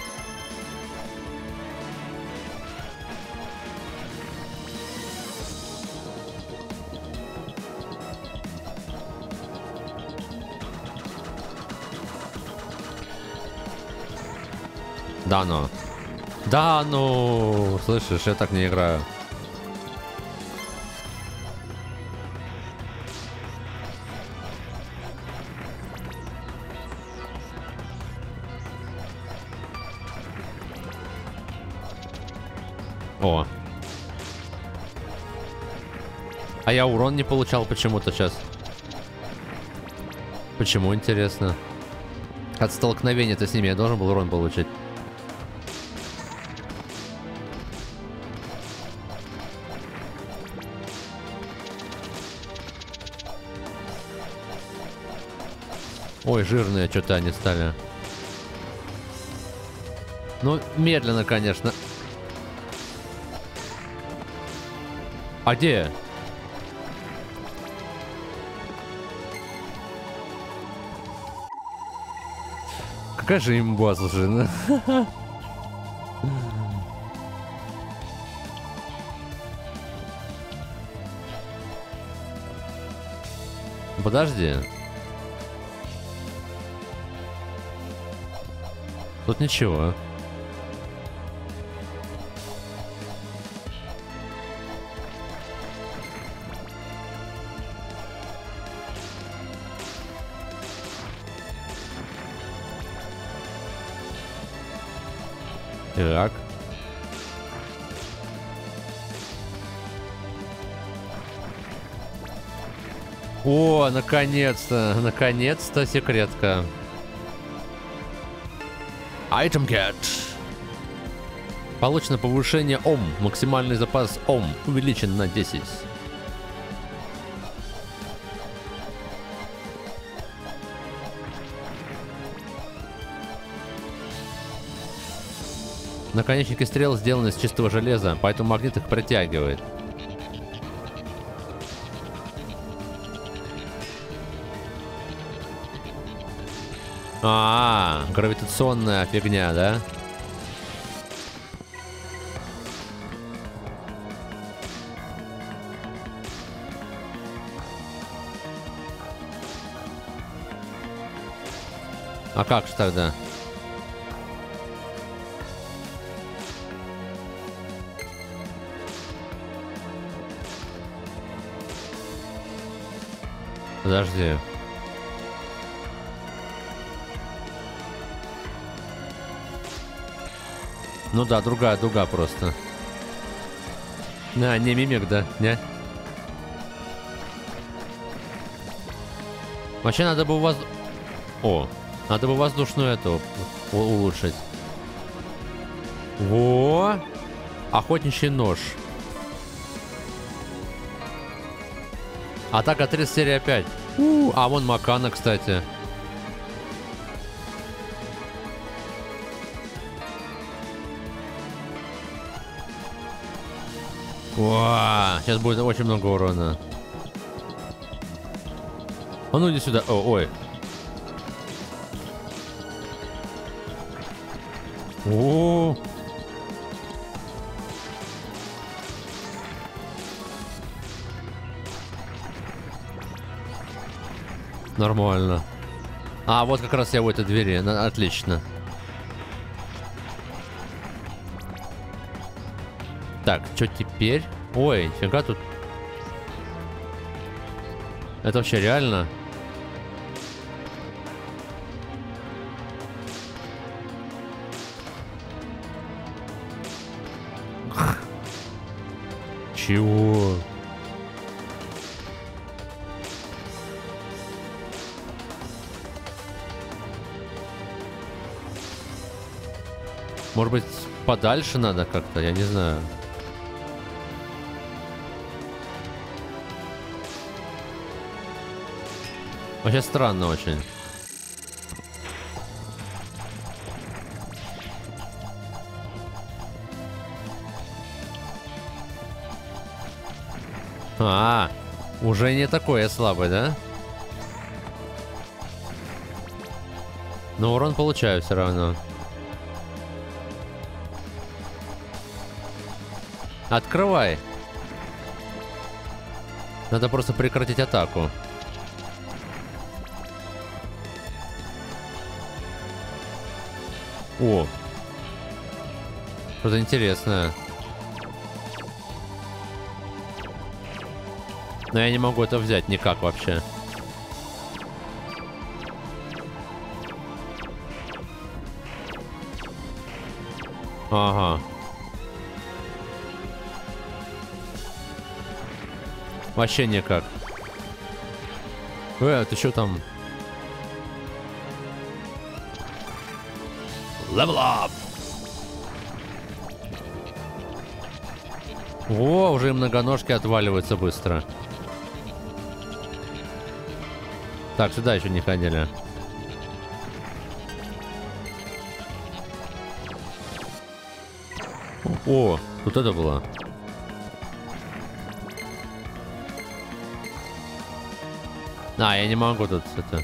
Да ну. Да ну. Слышишь, я так не играю. О. А я урон не получал почему-то сейчас. Почему, интересно? От столкновения-то с ними я должен был урон получить. Ой, жирные что-то они стали. Ну, медленно, конечно. А где? Какая же имба, слушай, ну. Подожди. Тут ничего. Так. О, наконец-то, наконец-то секретка. Item Cat. Получено повышение Ом. Максимальный запас Ом увеличен на десять. Наконечники стрел сделаны из чистого железа, поэтому магнит их притягивает. А, -а, -а гравитационная фигня, да? А как же тогда? Подожди. Ну да, другая дуга просто. А, не мимик, да? Не? Вообще надо бы у вас... О, надо бы воздушную эту улучшить. Во! Охотничий нож. Атака три, серия пять. У, а вон Макана, кстати. Уа, сейчас будет очень много урона. А ну иди сюда. О, ой. О. Нормально. А, вот как раз я в этой двери. Отлично. Так, что теперь? Ой, фига тут. Это вообще реально? Чего? Может быть, подальше надо как-то, я не знаю. Вообще странно очень. А, уже не такой слабый, да? Но урон получаю все равно. Открывай. Надо просто прекратить атаку. О, что-то интересное. Но я не могу это взять никак вообще. Ага. Вообще никак. Э, ты что там? Level up! О, уже и многоножки отваливаются быстро. Так, сюда еще не ходили. О, тут это было. А, я не могу тут это...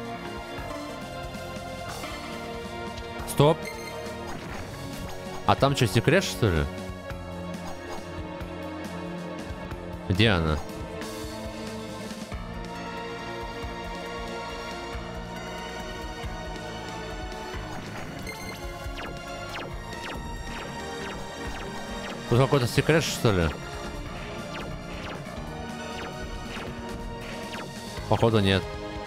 Стоп. А там что, секрет, что ли? Где она? Тут какой-то секрет, что ли? Походу нет.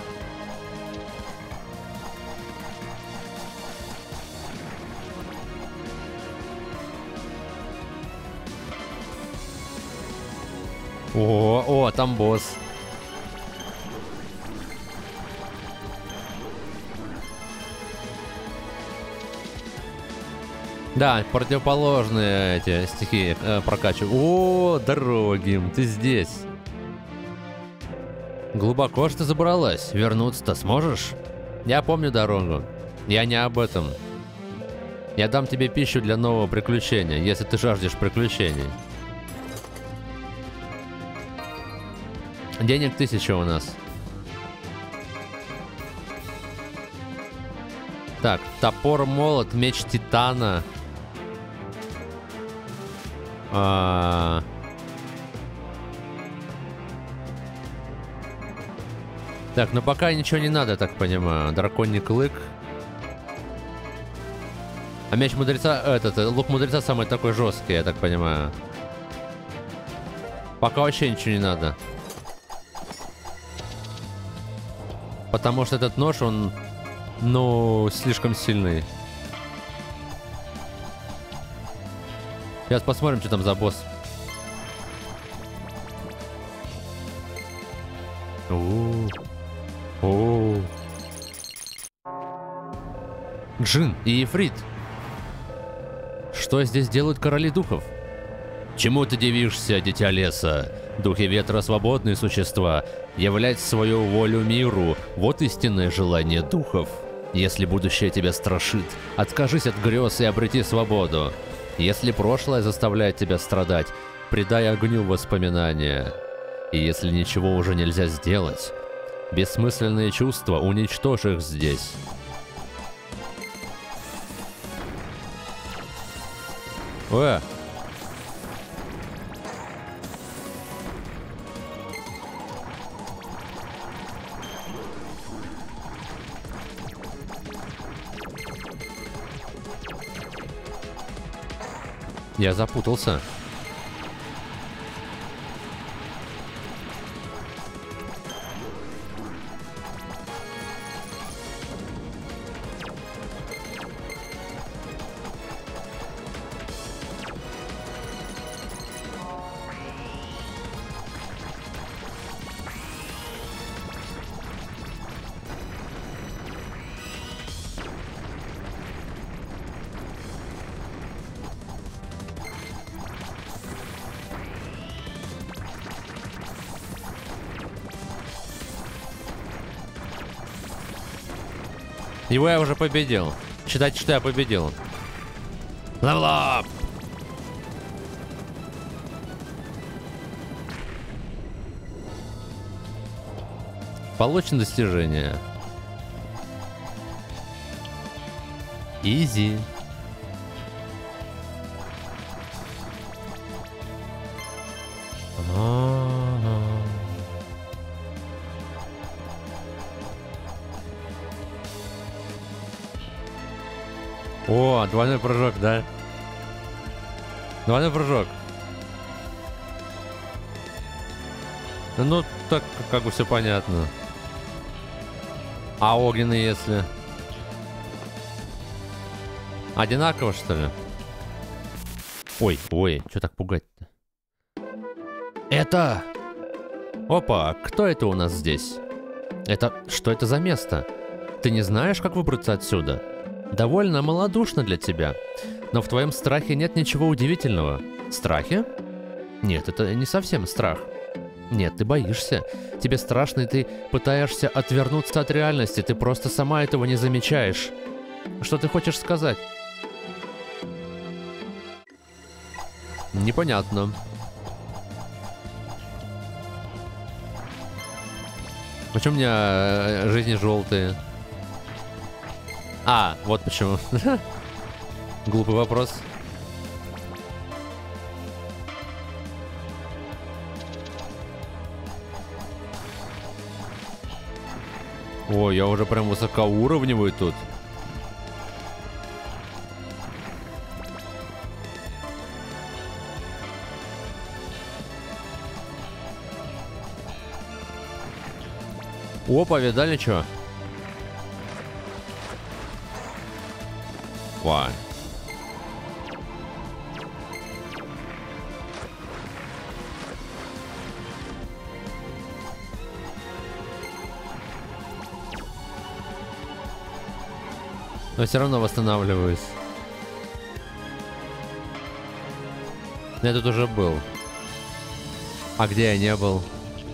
О, о, там босс. Да, противоположные эти стихии э, прокачиваю. О, дорогим, ты здесь. Глубоко ж ты забралась. Вернуться-то сможешь? Я помню дорогу. Я не об этом. Я дам тебе пищу для нового приключения, если ты жаждешь приключений. Денег тысяча у нас. Так, топор, молот, меч титана. А... Так, ну пока ничего не надо, я так понимаю. Драконий клык. А меч мудреца, этот, лук мудреца самый такой жесткий, я так понимаю. Пока вообще ничего не надо. Потому что этот нож, он, ну, слишком сильный. Сейчас посмотрим, что там за босс. О-о-о. О-о-о. Джин и Ифрит. Что здесь делают короли духов? Чему ты дивишься, дитя леса? Духи ветра — свободные существа. Являть свою волю миру — вот истинное желание духов. Если будущее тебя страшит, откажись от грез и обрети свободу. Если прошлое заставляет тебя страдать, предай огню воспоминания. И если ничего уже нельзя сделать, бессмысленные чувства, уничтожь их здесь. Э! Я запутался. Его я уже победил. Считайте, что я победил. Level up! Получено достижение. Изи. О, двойной прыжок, да? Двойной прыжок. Ну, так как бы все понятно. А огненный, если... Одинаково, что ли? Ой, ой, что так пугать-то? Это... Опа, кто это у нас здесь? Это... Что это за место? Ты не знаешь, как выбраться отсюда? Довольно малодушно для тебя. Но в твоем страхе нет ничего удивительного. Страхе? Нет, это не совсем страх. Нет, ты боишься. Тебе страшно, и ты пытаешься отвернуться от реальности. Ты просто сама этого не замечаешь. Что ты хочешь сказать? Непонятно. Почему у меня жизни желтые? А, вот почему. Глупый вопрос. Ой, я уже прям высокоуровневый тут. Опа, видали что? Вай. Но все равно восстанавливаюсь. Я тут уже был. А где я не был?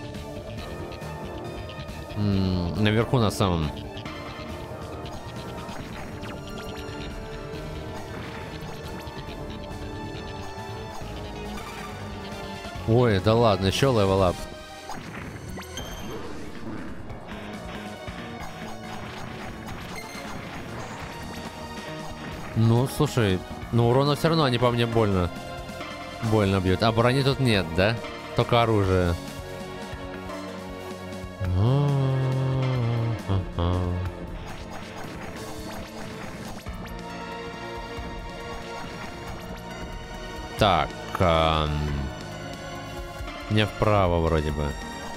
М-м, наверху на самом. Ой, да ладно, еще левел-ап. Ну, слушай, ну урона все равно они по мне больно. Больно бьют. А брони тут нет, да? Только оружие. Так. А... Мне вправо вроде бы.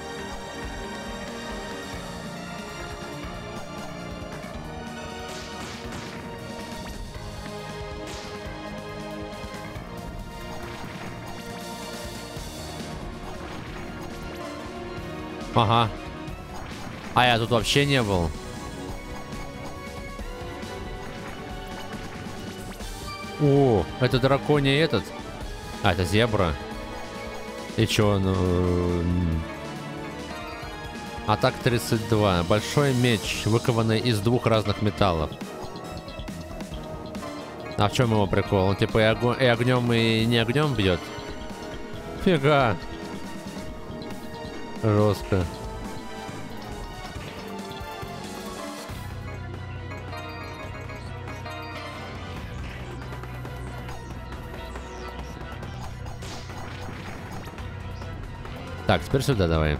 Ага. А я тут вообще не был. О, это драконий этот. А, это зебра. И чё, ну... Атак тридцать два. Большой меч, выкованный из двух разных металлов. А в чем его прикол? Он типа и, ог... и огнем, и не огнем бьет? Фига. Жестко. Так, теперь сюда давай.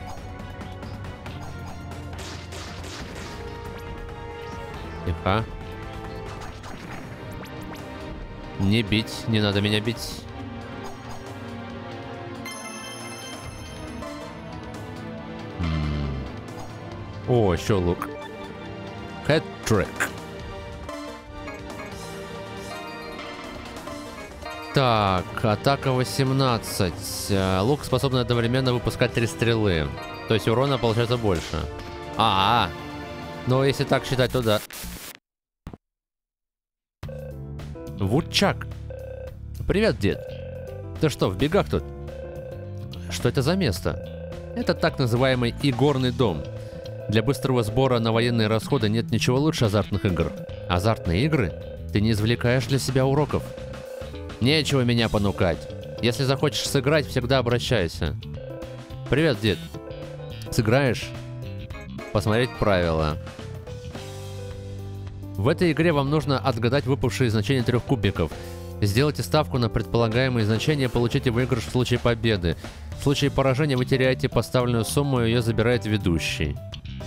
Тихо. Не бить, не надо меня бить. О, еще лук. Хэт-трик. Так, атака восемнадцать. Лук способен одновременно выпускать три стрелы. То есть урона получается больше. А, -а, -а. Ну если так считать, то да. Вудчак. Привет, дед. Ты что, в бегах тут? Что это за место? Это так называемый игорный дом. Для быстрого сбора на военные расходы нет ничего лучше азартных игр. Азартные игры? Ты не извлекаешь для себя уроков. Нечего меня понукать. Если захочешь сыграть, всегда обращайся. Привет, дед. Сыграешь? Посмотреть правила. В этой игре вам нужно отгадать выпавшие значения трех кубиков. Сделайте ставку на предполагаемые значения, получите выигрыш в случае победы. В случае поражения вы теряете поставленную сумму, и ее забирает ведущий.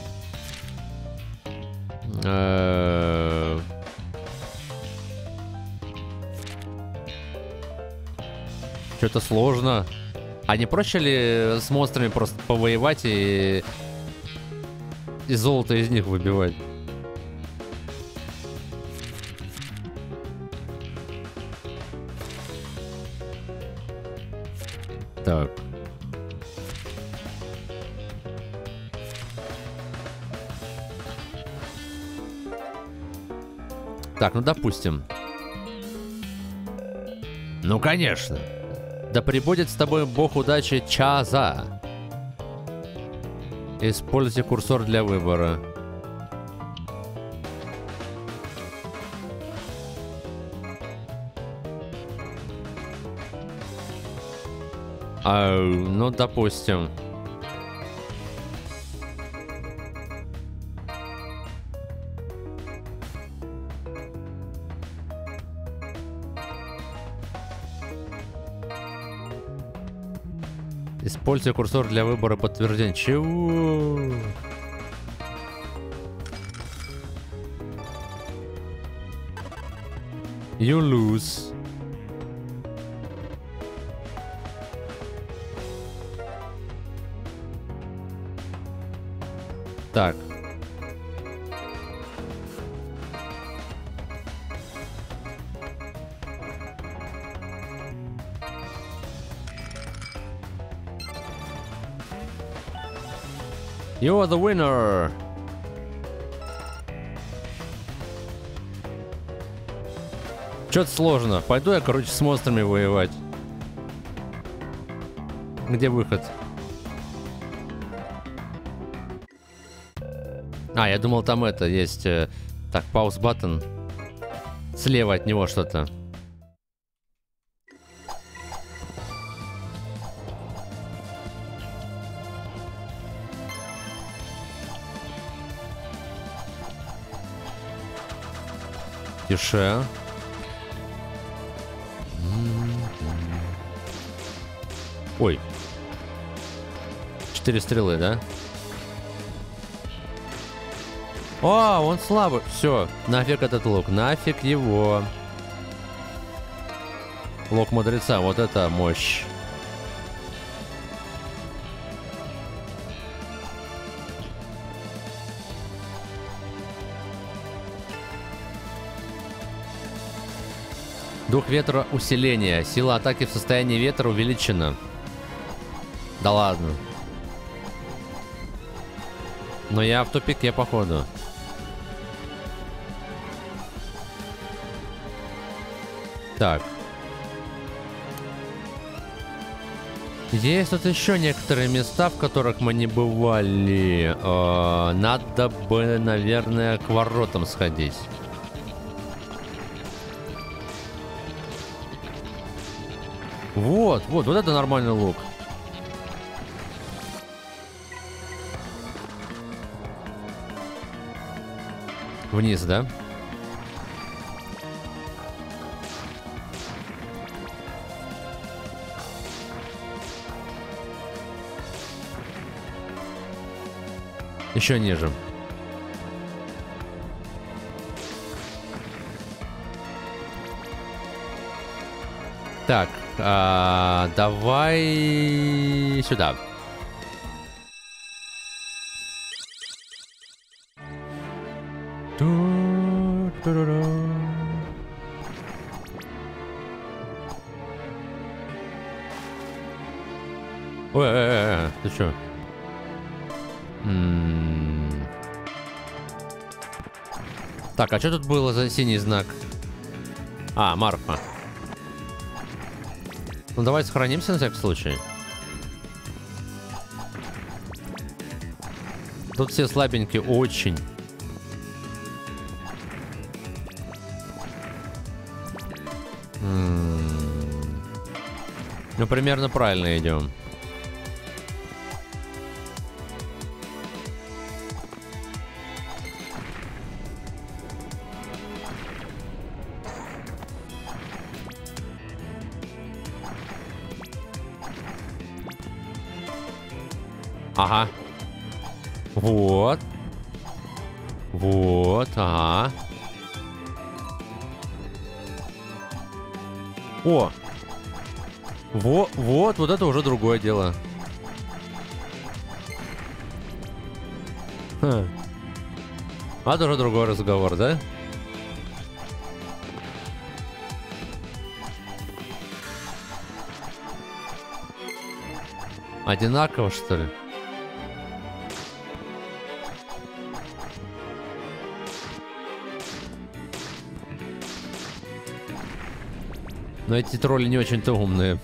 Что-то сложно. А не проще ли с монстрами просто повоевать и... и золото из них выбивать? Так. Так, ну допустим. Ну конечно. Да пребудет с тобой бог удачи Чаза. Используйте курсор для выбора. А, ну, допустим. Используй курсор для выбора подтверждения. Чего? You lose. Так. You are the winner. Что-то сложно. Пойду я, короче, с монстрами воевать. Где выход? А, я думал, там это есть. Э, так, пауз баттон. Слева от него что-то. Тише. Ой. Четыре стрелы, да? О, он слабый. Все, нафиг этот лук. Нафиг его. Лук мудреца. Вот это мощь. Дух ветра усиления. Сила атаки в состоянии ветра увеличена. Да ладно. Но я в тупике, походу. Так. Есть тут еще некоторые места, в которых мы не бывали. Э, надо бы, наверное, к воротам сходить. Вот, вот, вот это нормальный лук. Вниз, да? Еще ниже. Так, а, давай сюда. Ой, ой, ой, ой, ты чё? М-м-м. Так, а что тут было за синий знак? А, Марфа. Ну давай сохранимся на всякий случай. Тут все слабенькие, очень. М-м-м. Ну, примерно правильно идем. Ага. Вот. Вот, ага. О! Вот, вот, вот это уже другое дело. Ха. Это уже другой разговор, да? Одинаково, что ли? Но эти тролли не очень-то умные.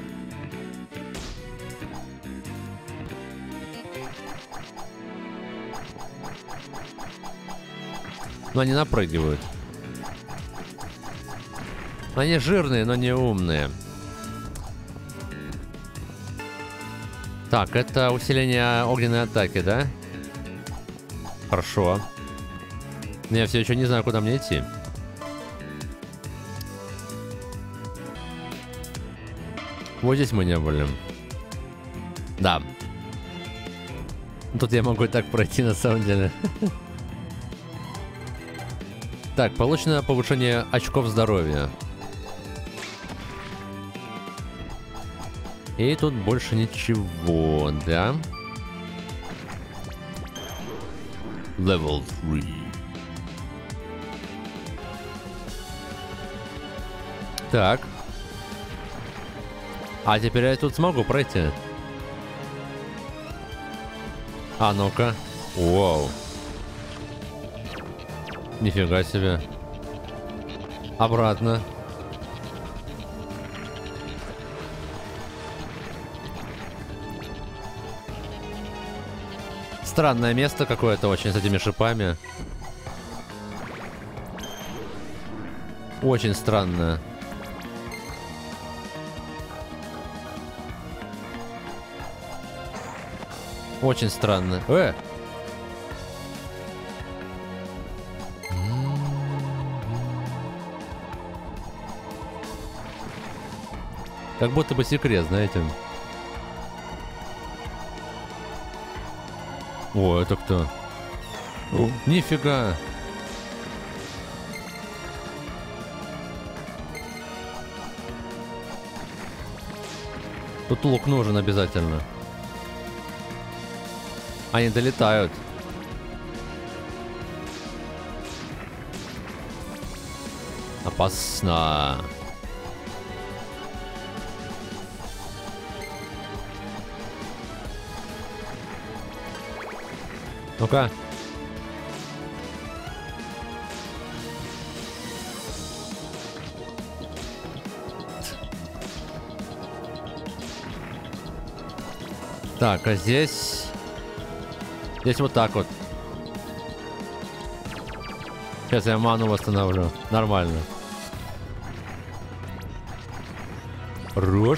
Но они напрыгивают. Они жирные, но не умные. Так, это усиление огненной атаки, да? Хорошо. Но я все еще не знаю, куда мне идти. Вот здесь мы не были. Да. Тут я могу и так пройти, на самом деле. Так, получено повышение очков здоровья. И тут больше ничего, да? Level три. Так. А теперь я тут смогу пройти. А ну-ка. Вау. Нифига себе. Обратно. Странное место какое-то очень с этими шипами. Очень странное. Очень странно. Э! Как будто бы секрет, знаете. О, это кто? О, нифига! Тут лук нужен обязательно. Они долетают. Опасно. Ну-ка. Так, а здесь... Здесь вот так вот. Сейчас я ману восстановлю. Нормально. Рожь.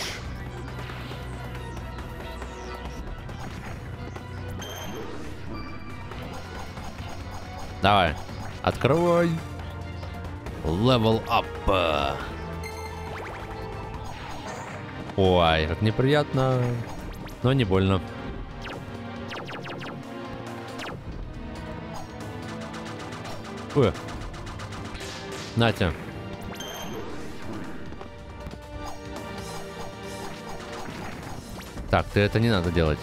Давай. Открывай. Level up. Ой, как неприятно. Но не больно. Ой. Натя. Так, ты это не надо делать.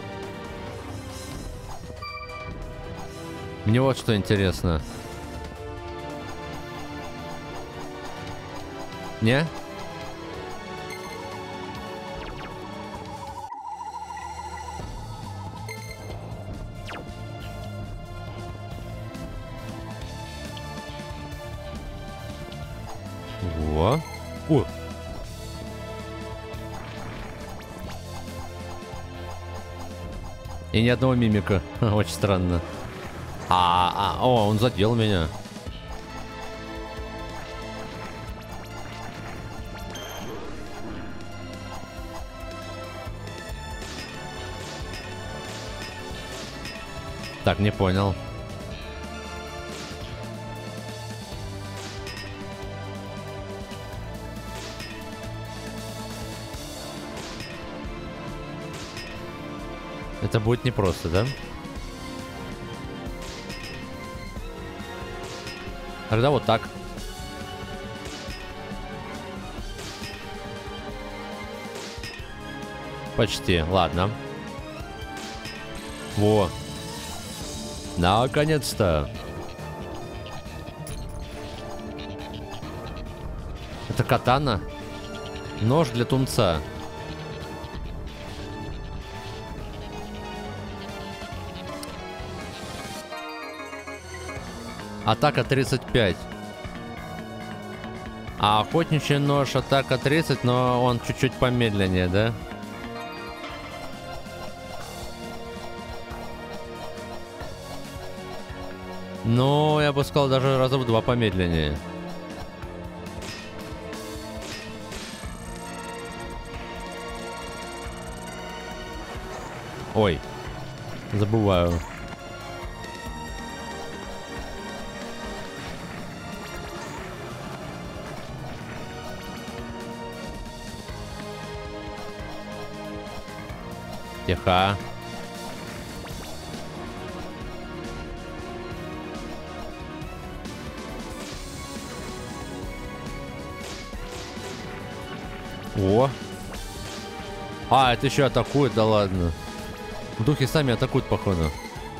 Мне вот что интересно. Не? Во. О. И ни одного мимика. Очень странно. А, а, о, он задел меня. Так, не понял. Это будет непросто, да? Тогда вот так. Почти. Ладно. Во. Наконец-то. Это катана. Нож для тунца. Атака тридцать пять. А охотничий нож атака тридцать, но он чуть-чуть помедленнее, да? Ну, я бы сказал, даже раза в два помедленнее. Ой. Забываю. Тихо. О. А, это еще атакует, да ладно. Духи сами атакуют, походу.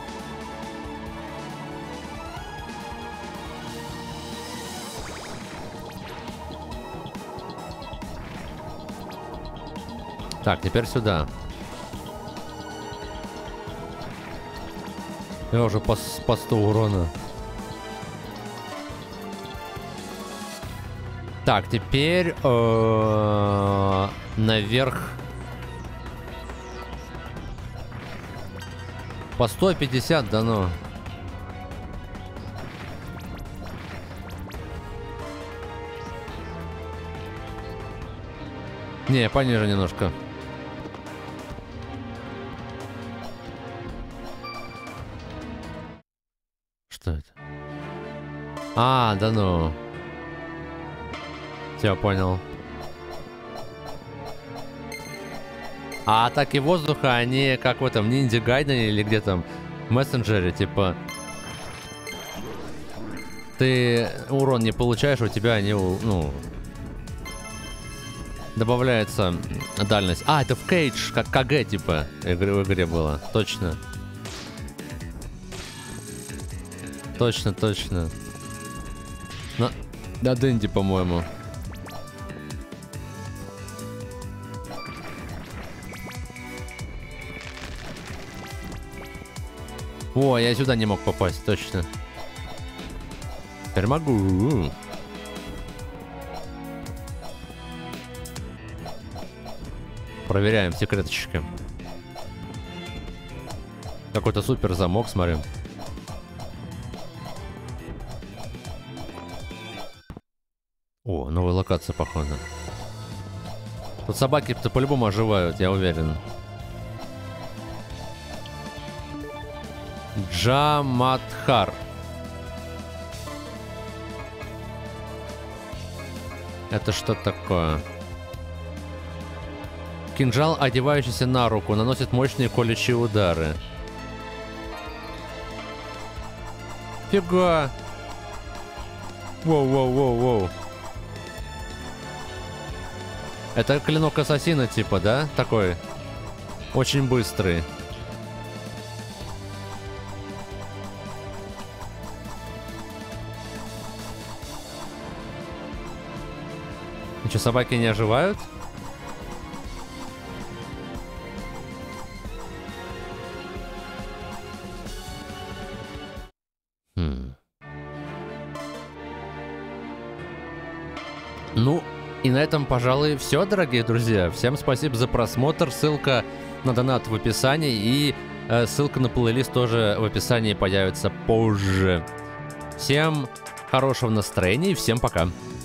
Так, теперь сюда. Я уже по, по сто урона. Так, теперь э, наверх. По сто пятьдесят дано. Не, пониже немножко. Что это? А, да ну. Все, понял. А атаки воздуха, они как в этом Ниндзя Гайдене или где там в мессенджере, типа... Ты урон не получаешь, у тебя они, ну... Добавляется дальность. А, это в Кейдж, как КГ, типа, в игре, в игре было. Точно. Точно, точно. На, на Дэнди, по-моему. О, я сюда не мог попасть, точно. Теперь могу. Проверяем секреточки. Какой-то супер замок, смотрим. О, новая локация, походу. Тут собаки-то по-любому оживают, я уверен. Джамадхар. Это что такое? Кинжал, одевающийся на руку, наносит мощные колющие удары. Фига. Воу-воу-воу-воу. Это клинок ассасина типа, да? Такой. Очень быстрый. И что, собаки не оживают? Хм. Ну, и на этом, пожалуй, все, дорогие друзья. Всем спасибо за просмотр. Ссылка на донат в описании. И э, ссылка на плейлист тоже в описании появится позже. Всем хорошего настроения и всем пока.